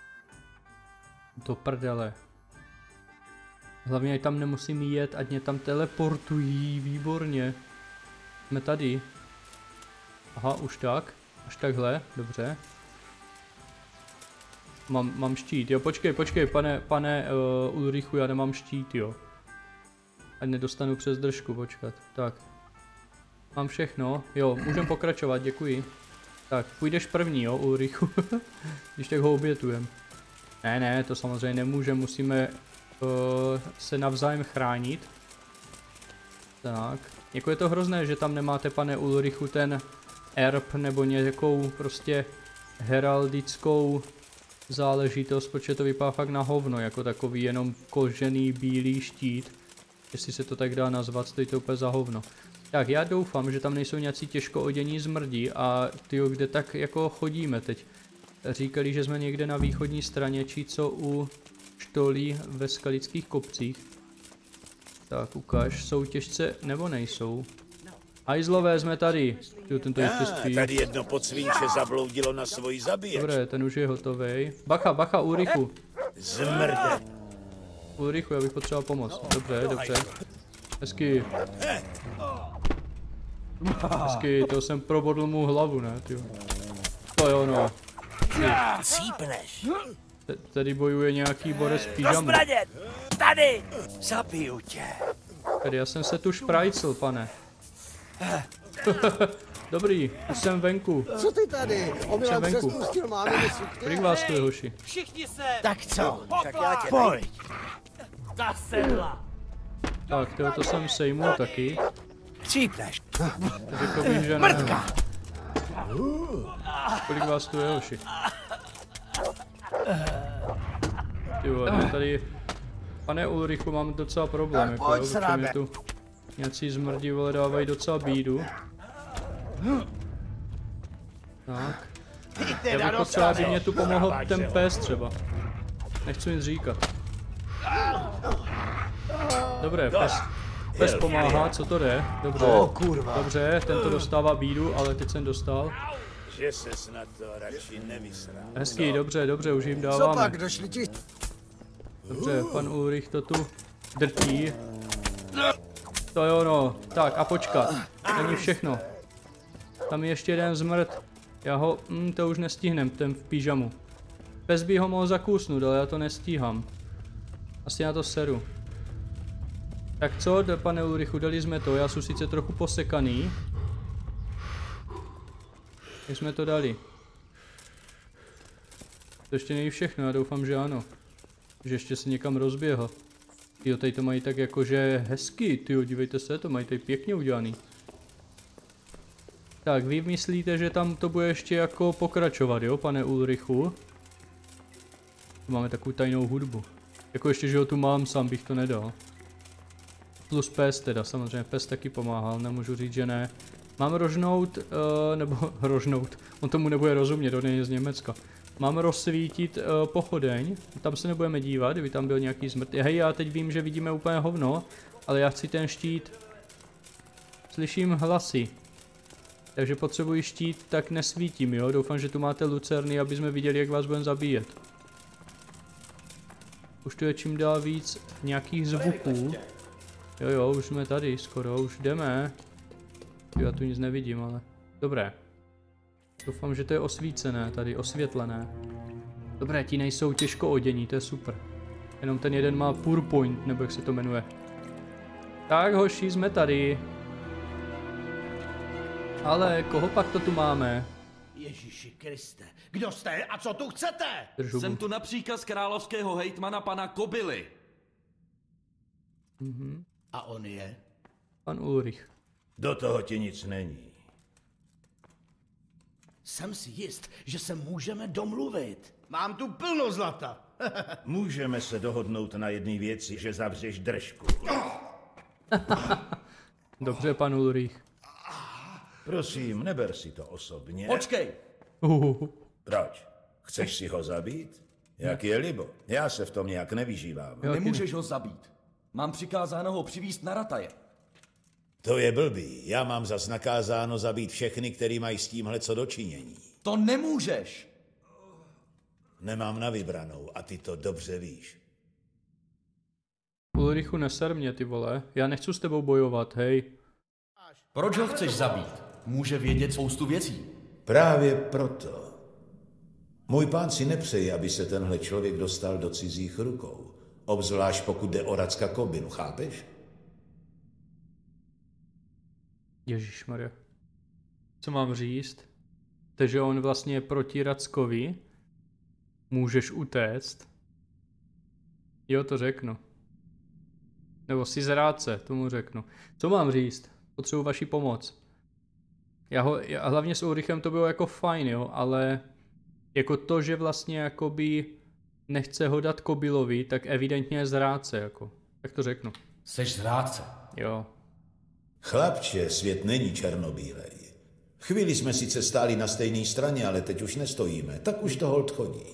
Do prdele. Hlavně tam nemusím jet, ať mě tam teleportují, výborně. Jsme tady. Aha, už tak. Až takhle, dobře. Mám štít, jo, počkej, pane Ulrichu, já nemám štít, jo. Ať nedostanu přes držku, počkat, tak. Mám všechno, jo, můžem pokračovat, děkuji. Tak, půjdeš první, jo, Ulrichu, když tak ho obětujem. Ne, to samozřejmě nemůže, musíme se navzájem chránit. Tak, jako je to hrozné, že tam nemáte, pane Ulrichu, ten erb nebo nějakou prostě heraldickou záležitost, protože to vypadá fakt na hovno, jako takový jenom kožený bílý štít. Jestli se to tak dá nazvat, stojí to úplně za hovno. Tak já doufám, že tam nejsou nějací těžko odění zmrdí a tyjo, kde tak jako chodíme teď. Říkali, že jsme někde na východní straně, či co u štolí ve skalických kopcích. Tak ukáž, jsou těžce nebo nejsou? Hajzlové, jsme tady. Jo, tento ještě spí. Tady jedno podsvínče zabloudilo na svoji zabíječ. Dobré, ten už je hotovej. Bacha, Ulrichu. Zmrde. Ulrichu, já bych potřeboval pomoc. Dobře. Hezky. To jsem probodl mu hlavu, ne, tyjo. To jo, no. Cípneš. Tady bojuje nějaký borec v pyžamu. Tady! Zabiju tě. Tady já jsem se tu šprajcl, pane. Dobrý, už jsem venku. Co ty tady? Omylem přespustil máminu sukně. Kolik vás tu je, hoši? Všichni se! Tak co? Pojď! Za sedla! Tak, to jsem sejmul taky. Cípneš. Řekl bych, že ne. Kolik vás tu je, hoši? Jo, tady... Pane Ulrichu, mám docela problém, jako, protože mě tu nějací zmrdí, vole, dávají docela bídu. Tak. Já bych potřeba, aby mě tu pomohl ten pes třeba. Nechci nic říkat. Dobré, pes pomáhá, co to jde? Dobře, tento dostává bídu, ale teď jsem dostal. Že se snad to radši nevysrá. Hezký, dobře, už jim dáváme. Co pak, došli ti? Dobře, pan Ulrich to tu drtí. To jo, no. Tak a počkat. Není všechno. Tam je ještě jeden zmrt. Já ho, to už nestihnem, ten v pyžamu. Pes by ho mohl zakusnout, ale já to nestíhám. Asi na to seru. Tak co, pane Ulrichu, dali jsme to. Já jsem sice trochu posekaný. Jak jsme to dali? To ještě není všechno, já doufám, že ano. Že ještě se někam rozběhl. Jo, tady to mají tak jakože hezky, tyjo, dívejte se, to mají tady pěkně udělaný. Tak, vy myslíte, že tam to bude ještě jako pokračovat, jo, pane Ulrichu? Tu máme takovou tajnou hudbu. Jako ještě, že ho tu mám, sám bych to nedal. Plus pes teda, samozřejmě pes taky pomáhal, nemůžu říct, že ne. Mám rožnout, nebo rožnout, on tomu nebude rozumět, on je z Německa. Mám rozsvítit pochodeň, tam se nebudeme dívat, kdyby tam byl nějaký zmrt. Hej, já teď vím, že vidíme úplně hovno, ale já chci ten štít. Slyším hlasy. Takže potřebuji štít, tak nesvítím, jo? Doufám, že tu máte lucerny, aby jsme viděli, jak vás budeme zabíjet. Už tu je čím dál víc nějakých zvuků. Jo, už jsme tady skoro, už jdeme. Já tu nic nevidím, ale... Dobré. Doufám, že to je osvícené, tady osvětlené. Dobré, ti nejsou těžko odění, to je super. Jenom ten jeden má purpoint, nebo jak se to jmenuje. Tak hoši, jsme tady. Ale koho pak to tu máme? Ježíši Kriste, kdo jste a co tu chcete? Jsem tu na příkaz královského hejtmana pana Kobily. A on je? Pan Ulrich. Do toho ti nic není. Jsem si jist, že se můžeme domluvit. Mám tu plno zlata. Můžeme se dohodnout na jedné věci, že zavřeš držku. Dobře, pan Ulrich. Prosím, neber si to osobně. Počkej! Proč? Chceš si ho zabít? Jak je libo? Já se v tom nějak nevyžívám. Nemůžeš ho zabít. Mám přikázáno ho přivízt na Rataje. To je blbý. Já mám zas nakázáno zabít všechny, který mají s tímhle co dočinění. To nemůžeš. Nemám na vybranou a ty to dobře víš. Ulrichu, neser mě, ty vole. Já nechci s tebou bojovat, hej. Proč ho chceš zabít? Může vědět spoustu věcí. Právě proto. Můj pán si nepřeje, aby se tenhle člověk dostal do cizích rukou. Obzvlášť pokud jde o Racka Kobylu, chápeš? Ježišmarja. Co mám říct? Takže on vlastně je proti Rackovi. Můžeš utéct. Jo, to řeknu. Nebo si zrádce, tomu řeknu. Co mám říct? Potřebuji vaši pomoc. Já hlavně s Ulrichem to bylo jako fajn, jo, ale jako to, že vlastně jakoby nechce ho dát Kobylovi, tak evidentně je zrádce, jako. Tak to řeknu. Seš zrádce. Jo. Chlapče, svět není černobílej. Chvíli jsme sice stáli na stejné straně, ale teď už nestojíme. Tak už to holt chodí.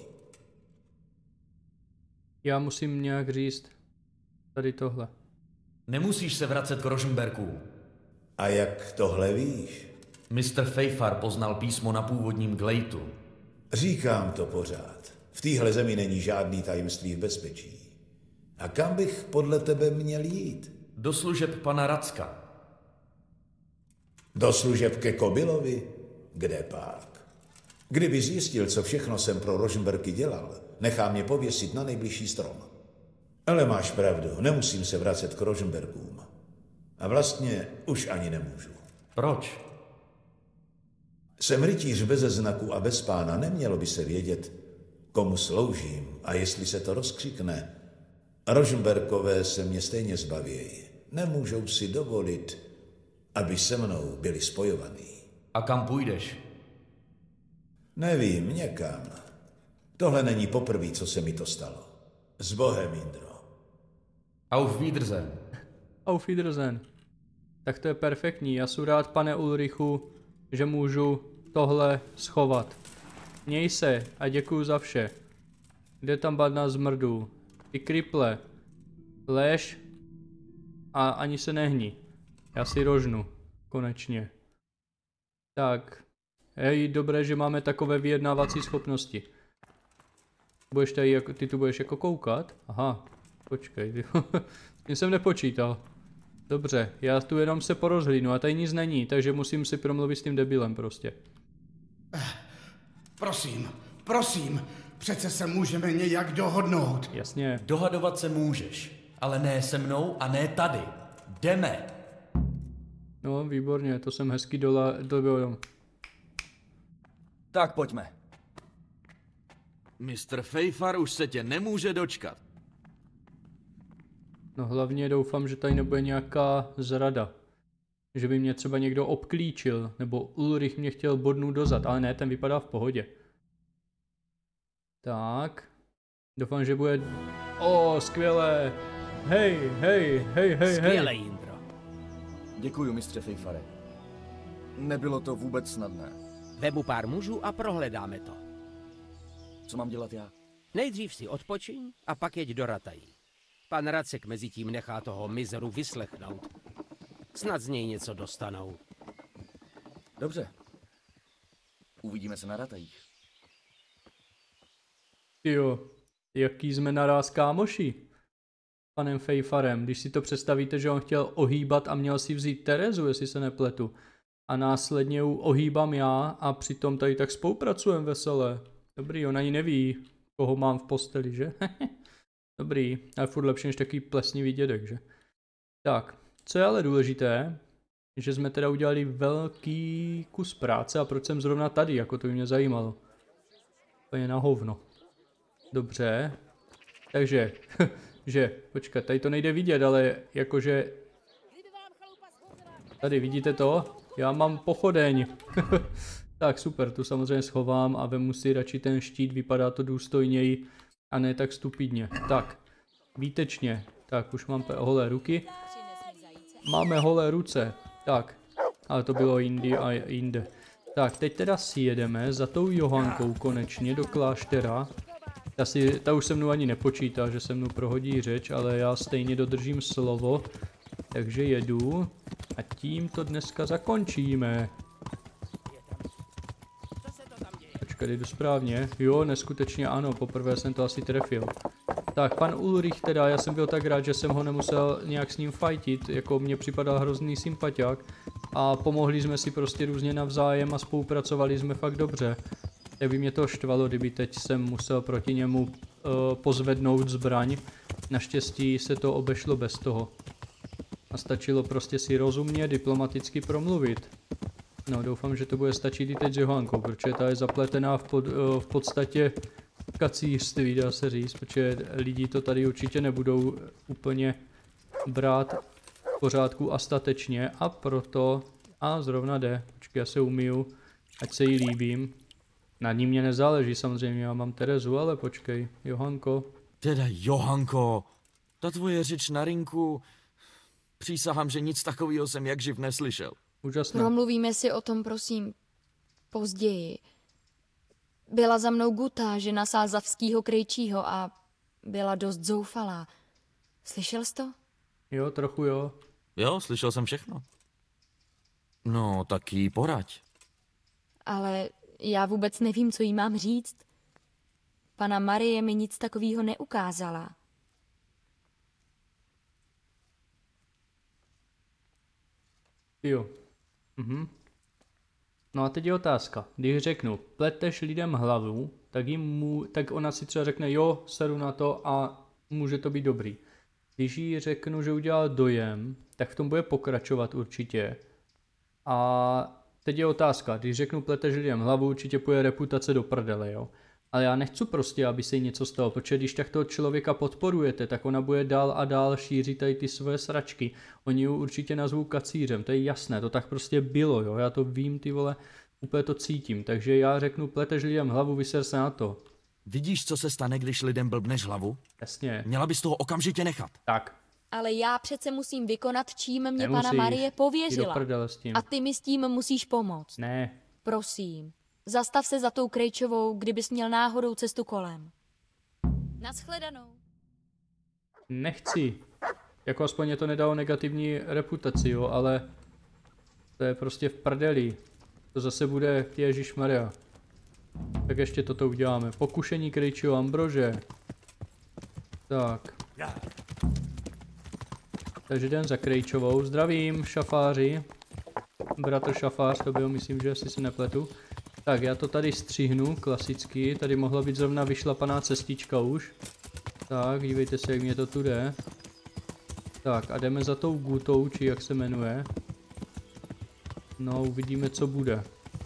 Já musím nějak říct tady tohle. Nemusíš se vracet k Rožmberku. A jak tohle víš? Mr. Fejfar poznal písmo na původním glejtu. Říkám to pořád. V téhle zemi není žádný tajemství v bezpečí. A kam bych podle tebe měl jít? Do služeb pana Racka. Do služeb ke Kobylovi? Kde pak? Kdyby zjistil, co všechno jsem pro Rožmberky dělal, nechá mě pověsit na nejbližší strom. Ale máš pravdu, nemusím se vracet k Rožmberkům. A vlastně už ani nemůžu. Proč? Jsem rytíř beze znaku a bez pána, nemělo by se vědět, komu sloužím a jestli se to rozkřikne. Rožmberkové se mě stejně zbavějí. Nemůžou si dovolit, aby se mnou byli spojovaní. A kam půjdeš? Nevím, někam. Tohle není poprvé, co se mi to stalo. S Bohem, Indro. Auf Wiedersehen. Auf Wiedersehen. Tak to je perfektní. Já jsem rád, pane Ulrichu, že můžu tohle schovat. Měj se a děkuju za vše. Kde tam badna zmrdu? Ty kriple. Lež a ani se nehni. Já si rožnu. Konečně. Tak. Hej, dobré, že máme takové vyjednávací schopnosti. Budeš tady jako, ty tu budeš jako koukat? Aha. Počkej. Tím jsem nepočítal. Dobře, já tu jenom se porozhlídnu a tady nic není, takže musím si promluvit s tím debilem prostě. Prosím, přece se můžeme nějak dohodnout. Jasně. Dohadovat se můžeš, ale ne se mnou a ne tady. Jdeme. No, výborně, to jsem hezky dobil. Tak pojďme. Mr. Fejfar už se tě nemůže dočkat. No hlavně doufám, že tady nebude nějaká zrada. Že by mě třeba někdo obklíčil, nebo Ulrich mě chtěl bodnout dozad, ale ne, ten vypadá v pohodě. Tak. Doufám, že bude... skvělé. Hej. Skvělé, Indro. Děkuju, mistře Fejfare. Nebylo to vůbec snadné. Vemu pár mužů a prohledáme to. Co mám dělat já? Nejdřív si odpočiň a pak jeď do Ratají. Pan Racek mezi tím nechá toho mizeru vyslechnout. Snad z něj něco dostanou. Dobře. Uvidíme se na Ratajích. Jo, jaký jsme naráz kámoši. Panem Fejfarem, když si to představíte, že on chtěl ohýbat a měl si vzít Terezu, jestli se nepletu. A následně ju ohýbám já a přitom tady tak spolupracujeme veselé. Dobrý, on ani neví, koho mám v posteli, že? Dobrý, ale furt lepší než takový plesnivý dědek, že? Tak, co je ale důležité, že jsme teda udělali velký kus práce a proč jsem zrovna tady, jako to by mě zajímalo. Úplně na hovno. Dobře, takže, počkat, tady to nejde vidět, ale jakože... Tady vidíte to? Já mám pochodeň. Tak super, tu samozřejmě schovám a vemu si radši ten štít, vypadá to důstojněji a ne tak stupidně. Tak, výtečně. Tak, už mám holé ruky. Máme holé ruce. Tak, ale to bylo jindy a jinde. Tak, teď teda si jedeme za tou Johankou konečně do kláštera. Ta už se mnou ani nepočítá, že se mnou prohodí řeč, ale já stejně dodržím slovo. Takže jedu. A A tím to dneska zakončíme. Počkej, jdu správně. Jo, neskutečně ano, poprvé jsem to asi trefil. Tak, pan Ulrich teda, já jsem byl tak rád, že jsem ho nemusel nějak s ním fightit, jako mně připadal hrozný sympatiák. A pomohli jsme si prostě různě navzájem a spolupracovali jsme fakt dobře. Tak by mě to štvalo, kdyby teď jsem musel proti němu pozvednout zbraň. Naštěstí se to obešlo bez toho. A stačilo prostě si rozumně, diplomaticky promluvit. No, doufám, že to bude stačit i teď s Johankou, protože ta je zapletená v podstatě kacířství, dá se říct, protože lidi to tady určitě nebudou úplně brát v pořádku a statečně a proto, a zrovna jde, počkej, já se umiju, ať se jí líbím. Na ní mě nezáleží samozřejmě, já mám Terezu, ale počkej, Johanko. Teda Johanko, ta tvoje řeč na rinku, přísahám, že nic takového jsem jak živ neslyšel. Úžasné. Promluvíme si o tom, prosím, později. Byla za mnou Guta, žena sázavského krejčího a byla dost zoufalá. Slyšel jsi to? Jo, trochu jo. Jo, slyšel jsem všechno. No, tak jí poraď. Ale já vůbec nevím, co jí mám říct. Pana Marie mi nic takového neukázala. Jo. No a teď je otázka. Když řeknu, pleteš lidem hlavu, tak ona si třeba řekne, jo, seru na to a může to být dobrý. Když jí řeknu, že udělal dojem, tak v tom bude pokračovat určitě. A teď je otázka, když řeknu, pleteš lidem hlavu, určitě půjde reputace do prdele, jo. Ale já nechci prostě, aby se jí něco stalo, protože když tak toho člověka podporujete, tak ona bude dál a dál šířit tady ty svoje sračky. Oni ji určitě nazvou kacířem, to je jasné, to tak prostě bylo, jo, já to vím, ty vole, úplně to cítím, takže já řeknu, pleteš lidem hlavu, vyser se na to. Vidíš, co se stane, když lidem blbneš hlavu? Jasně. Měla bys toho okamžitě nechat. Tak. Ale já přece musím vykonat, čím mě Nemusíš. pana Marie pověřila. Jdi do prdele s tím. A ty mi s tím musíš pomoct. Ne. Prosím. Zastav se za tou Krejčovou, kdybys měl náhodou cestu kolem. Nashledanou. Nechci. Jako aspoň mě to nedalo negativní reputaci, jo, ale to je prostě v prdeli. To zase bude Ježišmarja. Tak ještě toto uděláme. Pokušení Krejčího Ambrože. Tak. Takže jdem za Krejčovou. Zdravím, šafáři. Bratr šafář, to byl, myslím, že asi se nepletu. Tak, já to tady střihnu, klasicky. Tady mohla být zrovna vyšlapaná cestička už. Tak, dívejte se, jak mě to tu jde. Tak, a jdeme za tou Gutou, či jak se jmenuje. No, uvidíme, co bude.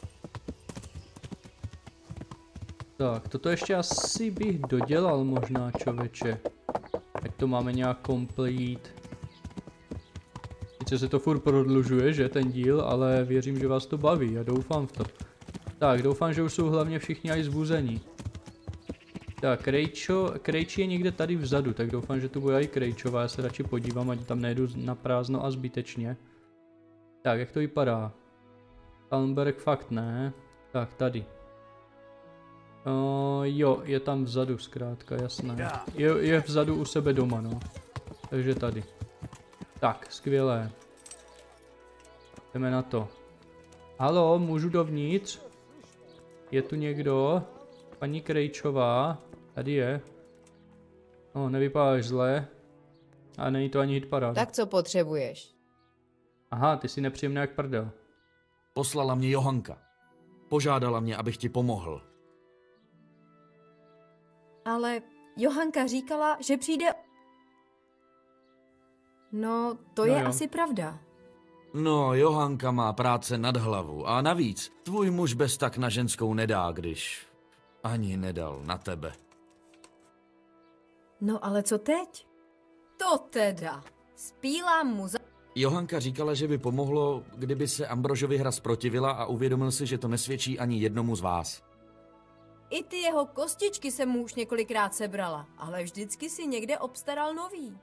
Tak, toto ještě asi bych dodělal možná, čověče. Ať to máme nějak complete. Sice se to furt prodlužuje, že, ten díl, ale věřím, že vás to baví a doufám v to. Tak, doufám, že už jsou hlavně všichni aj zbuzení. Tak, Krejčí je někde tady vzadu, tak doufám, že tu bude i Krejčová, já se radši podívám, ať tam nejdu na prázdno a zbytečně. Tak, jak to vypadá? Talmberg fakt ne. Tak, tady. Jo, je tam vzadu zkrátka, jasné. Je vzadu u sebe doma, no. Takže tady. Tak, skvělé. Jdeme na to. Halo, můžu dovnitř? Je tu někdo? Paní Krejčová? Tady je. No, nevypadáš zle. A není to ani hitparáda. Tak co potřebuješ? Aha, ty jsi nepříjemný jak prdel. Poslala mě Johanka. Požádala mě, abych ti pomohl. Ale Johanka říkala, že přijde... No, to je asi pravda. No, Johanka má práce nad hlavu a navíc tvůj muž bez tak na ženskou nedá, když ani nedal na tebe. No ale co teď? To teda. Spílám mu za... Johanka říkala, že by pomohlo, kdyby se Ambrožovi hra zprotivila a uvědomil si, že to nesvědčí ani jednomu z vás. I ty jeho kostičky jsem mu už několikrát sebrala, ale vždycky si někde obstaral nový.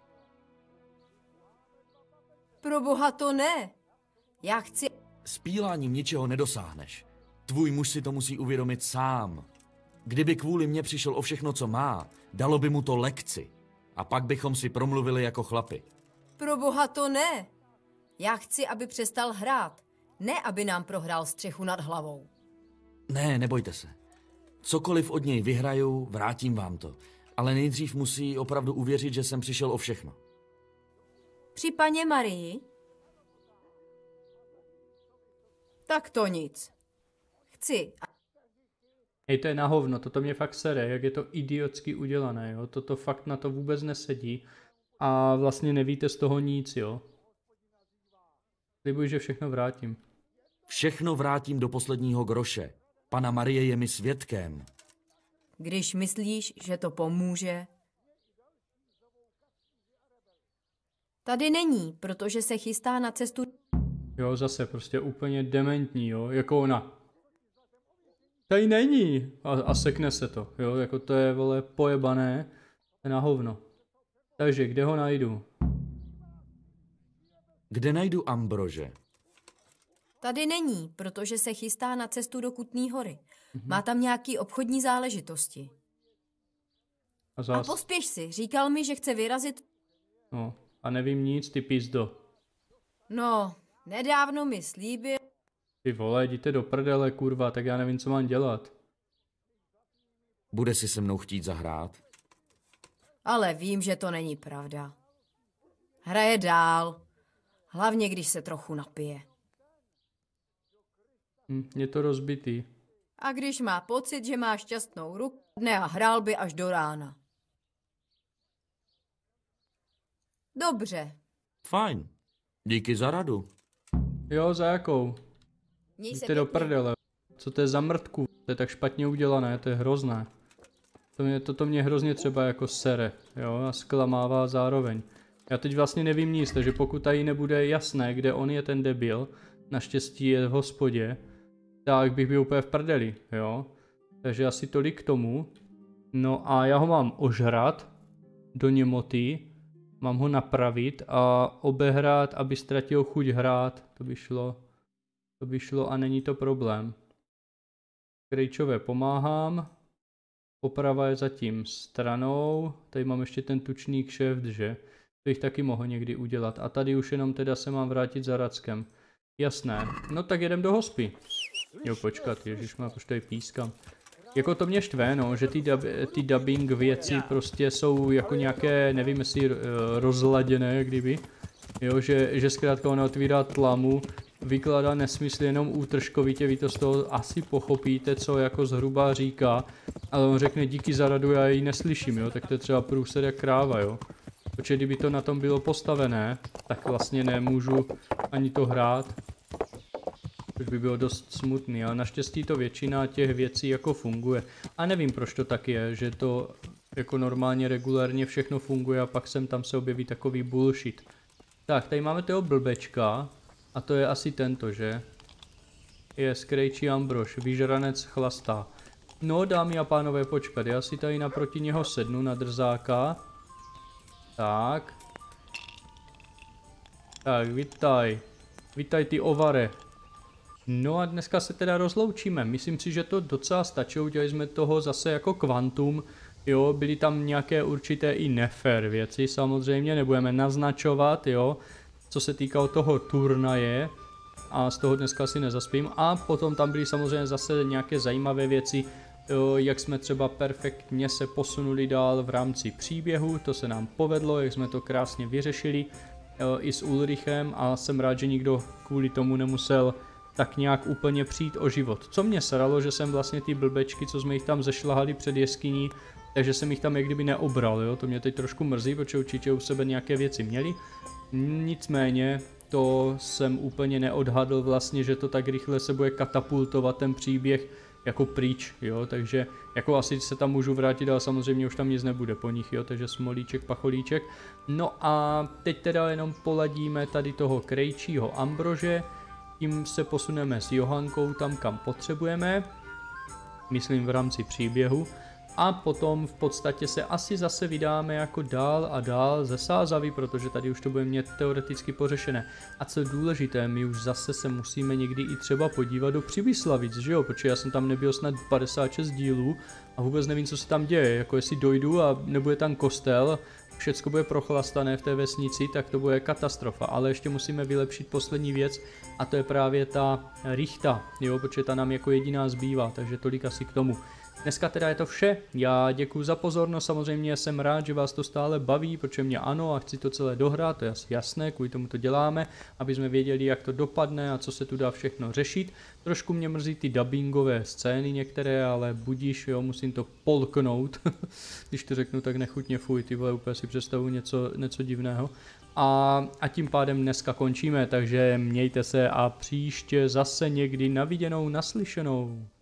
Proboha, to ne. Já chci... S píláním ničeho nedosáhneš. Tvůj muž si to musí uvědomit sám. Kdyby kvůli mně přišel o všechno, co má, dalo by mu to lekci. A pak bychom si promluvili jako chlapi. Proboha, to ne. Já chci, aby přestal hrát. Ne, aby nám prohrál střechu nad hlavou. Ne, nebojte se. Cokoliv od něj vyhraju, vrátím vám to. Ale nejdřív musí opravdu uvěřit, že jsem přišel o všechno. Při paně Marii? Tak to nic. Chci. Hej, to je na hovno, toto mě fakt sere, jak je to idiotsky udělané, jo. Toto fakt na to vůbec nesedí. A vlastně nevíte z toho nic, jo. Slibuji, že všechno vrátím. Všechno vrátím do posledního groše. Pana Marie je mi svědkem. Když myslíš, že to pomůže. Tady není, protože se chystá na cestu. Jo, zase prostě úplně dementní, jo, jako ona. Tady není. A sekne se to, jo, jako to je, vole, pojebané. Na hovno. Takže, kde ho najdu? Kde najdu Ambrože? Tady není, protože se chystá na cestu do Kutné Hory. Má tam nějaký obchodní záležitosti. A pospěš si, říkal mi, že chce vyrazit. No, a nevím nic, ty pizdo. No, nedávno mi slíbil. Ty vole, jděte do prdele, kurva, tak já nevím, co mám dělat. Bude si se mnou chtít zahrát? Ale vím, že to není pravda. Hraje dál. Hlavně, když se trochu napije. Je to rozbitý. A když má pocit, že má šťastnou ruku, ne a hrál by až do rána. Dobře. Fajn. Díky za radu. Jo, za jakou? Jděte do prdele. Co to je za mrtku? To je tak špatně udělané, to je hrozné. Toto mě hrozně třeba jako sere, jo, a zklamává zároveň. Já teď vlastně nevím nic, takže pokud tady nebude jasné, kde on je ten debil, naštěstí je v hospodě, tak bych byl úplně v prdeli, jo. Takže asi tolik k tomu. No a já ho mám ožrat do němoty, mám ho napravit a obehrát, aby ztratil chuť hrát, to by šlo a není to problém. Krejčové pomáhám, oprava je zatím stranou, tady mám ještě ten tučný kšeft, že? To bych taky mohl někdy udělat a tady už jenom teda se mám vrátit za Rackem. Jasné, no tak jedem do hospy. Jo, počkat, ježišmá, proč tady pískám. Jako to mě štve, no, že ty dubbing věci prostě jsou jako nějaké, nevím jestli rozladěné, jak kdyby. Jo, že zkrátka ona otvírá tlamu, vykládá nesmysl jenom útržkovitě, vy to z toho asi pochopíte, co jako zhruba říká, ale on řekne díky za radu, já ji neslyším, jo, tak to je třeba průser jak kráva, jo. Protože kdyby to na tom bylo postavené, tak vlastně nemůžu ani to hrát. Což by bylo dost smutný, ale naštěstí to většina těch věcí jako funguje. A nevím, proč to tak je, že to jako normálně regulérně všechno funguje a pak sem tam se objeví takový bullshit. Tak, tady máme toho blbečka a to je asi tento, že? Je Skrejčí Ambrož, vyžranec chlastá. No, dámy a pánové, počkat, já si tady naproti něho sednu na drzáka. Tak. Tak, vitaj ty ovare. No a dneska se teda rozloučíme, myslím si, že to docela stačilo, udělali jsme toho zase jako kvantum, jo, byly tam nějaké určité i nefér věci, samozřejmě nebudeme naznačovat, jo, co se týkalo toho turnaje a z toho dneska si nezaspím a potom tam byly samozřejmě zase nějaké zajímavé věci, jo, jak jsme třeba perfektně se posunuli dál v rámci příběhu, to se nám povedlo, jak jsme to krásně vyřešili, jo, i s Ulrichem a jsem rád, že nikdo kvůli tomu nemusel tak nějak úplně přijít o život. Co mě sralo, že jsem vlastně ty blbečky, co jsme jich tam zešlahali před jeskyní, takže jsem jich tam jak kdyby neobral, jo, to mě teď trošku mrzí, protože určitě u sebe nějaké věci měli. Nicméně to jsem úplně neodhadl vlastně, že to tak rychle se bude katapultovat ten příběh jako pryč, jo, takže jako asi se tam můžu vrátit, ale samozřejmě už tam nic nebude po nich, jo, takže smolíček, pacholíček. No a teď teda jenom poladíme tady toho Krejčího Ambrože, tím se posuneme s Johankou tam, kam potřebujeme, myslím v rámci příběhu, a potom v podstatě se asi zase vydáme jako dál a dál ze Sázavy, protože tady už to bude mít teoreticky pořešené. A co je důležité, my už zase se musíme někdy i třeba podívat do Přibyslavic, že jo, protože já jsem tam nebyl snad 56 dílů a vůbec nevím, co se tam děje, jako jestli dojdu a nebude tam kostel, všecko bude prochlastané v té vesnici, tak to bude katastrofa, ale ještě musíme vylepšit poslední věc a to je právě ta rychta, jo, protože ta nám jako jediná zbývá, takže tolik asi k tomu. Dneska teda je to vše, já děkuji za pozornost, samozřejmě jsem rád, že vás to stále baví, protože mě ano a chci to celé dohrát, to je asi jasné, kvůli tomu to děláme, aby jsme věděli, jak to dopadne a co se tu dá všechno řešit. Trošku mě mrzí ty dubbingové scény některé, ale budíš, jo, musím to polknout, když to řeknu tak nechutně, fuj, ty vole, úplně si představuji něco divného. A tím pádem dneska končíme, takže mějte se a příště zase někdy na viděnou, naslyšenou.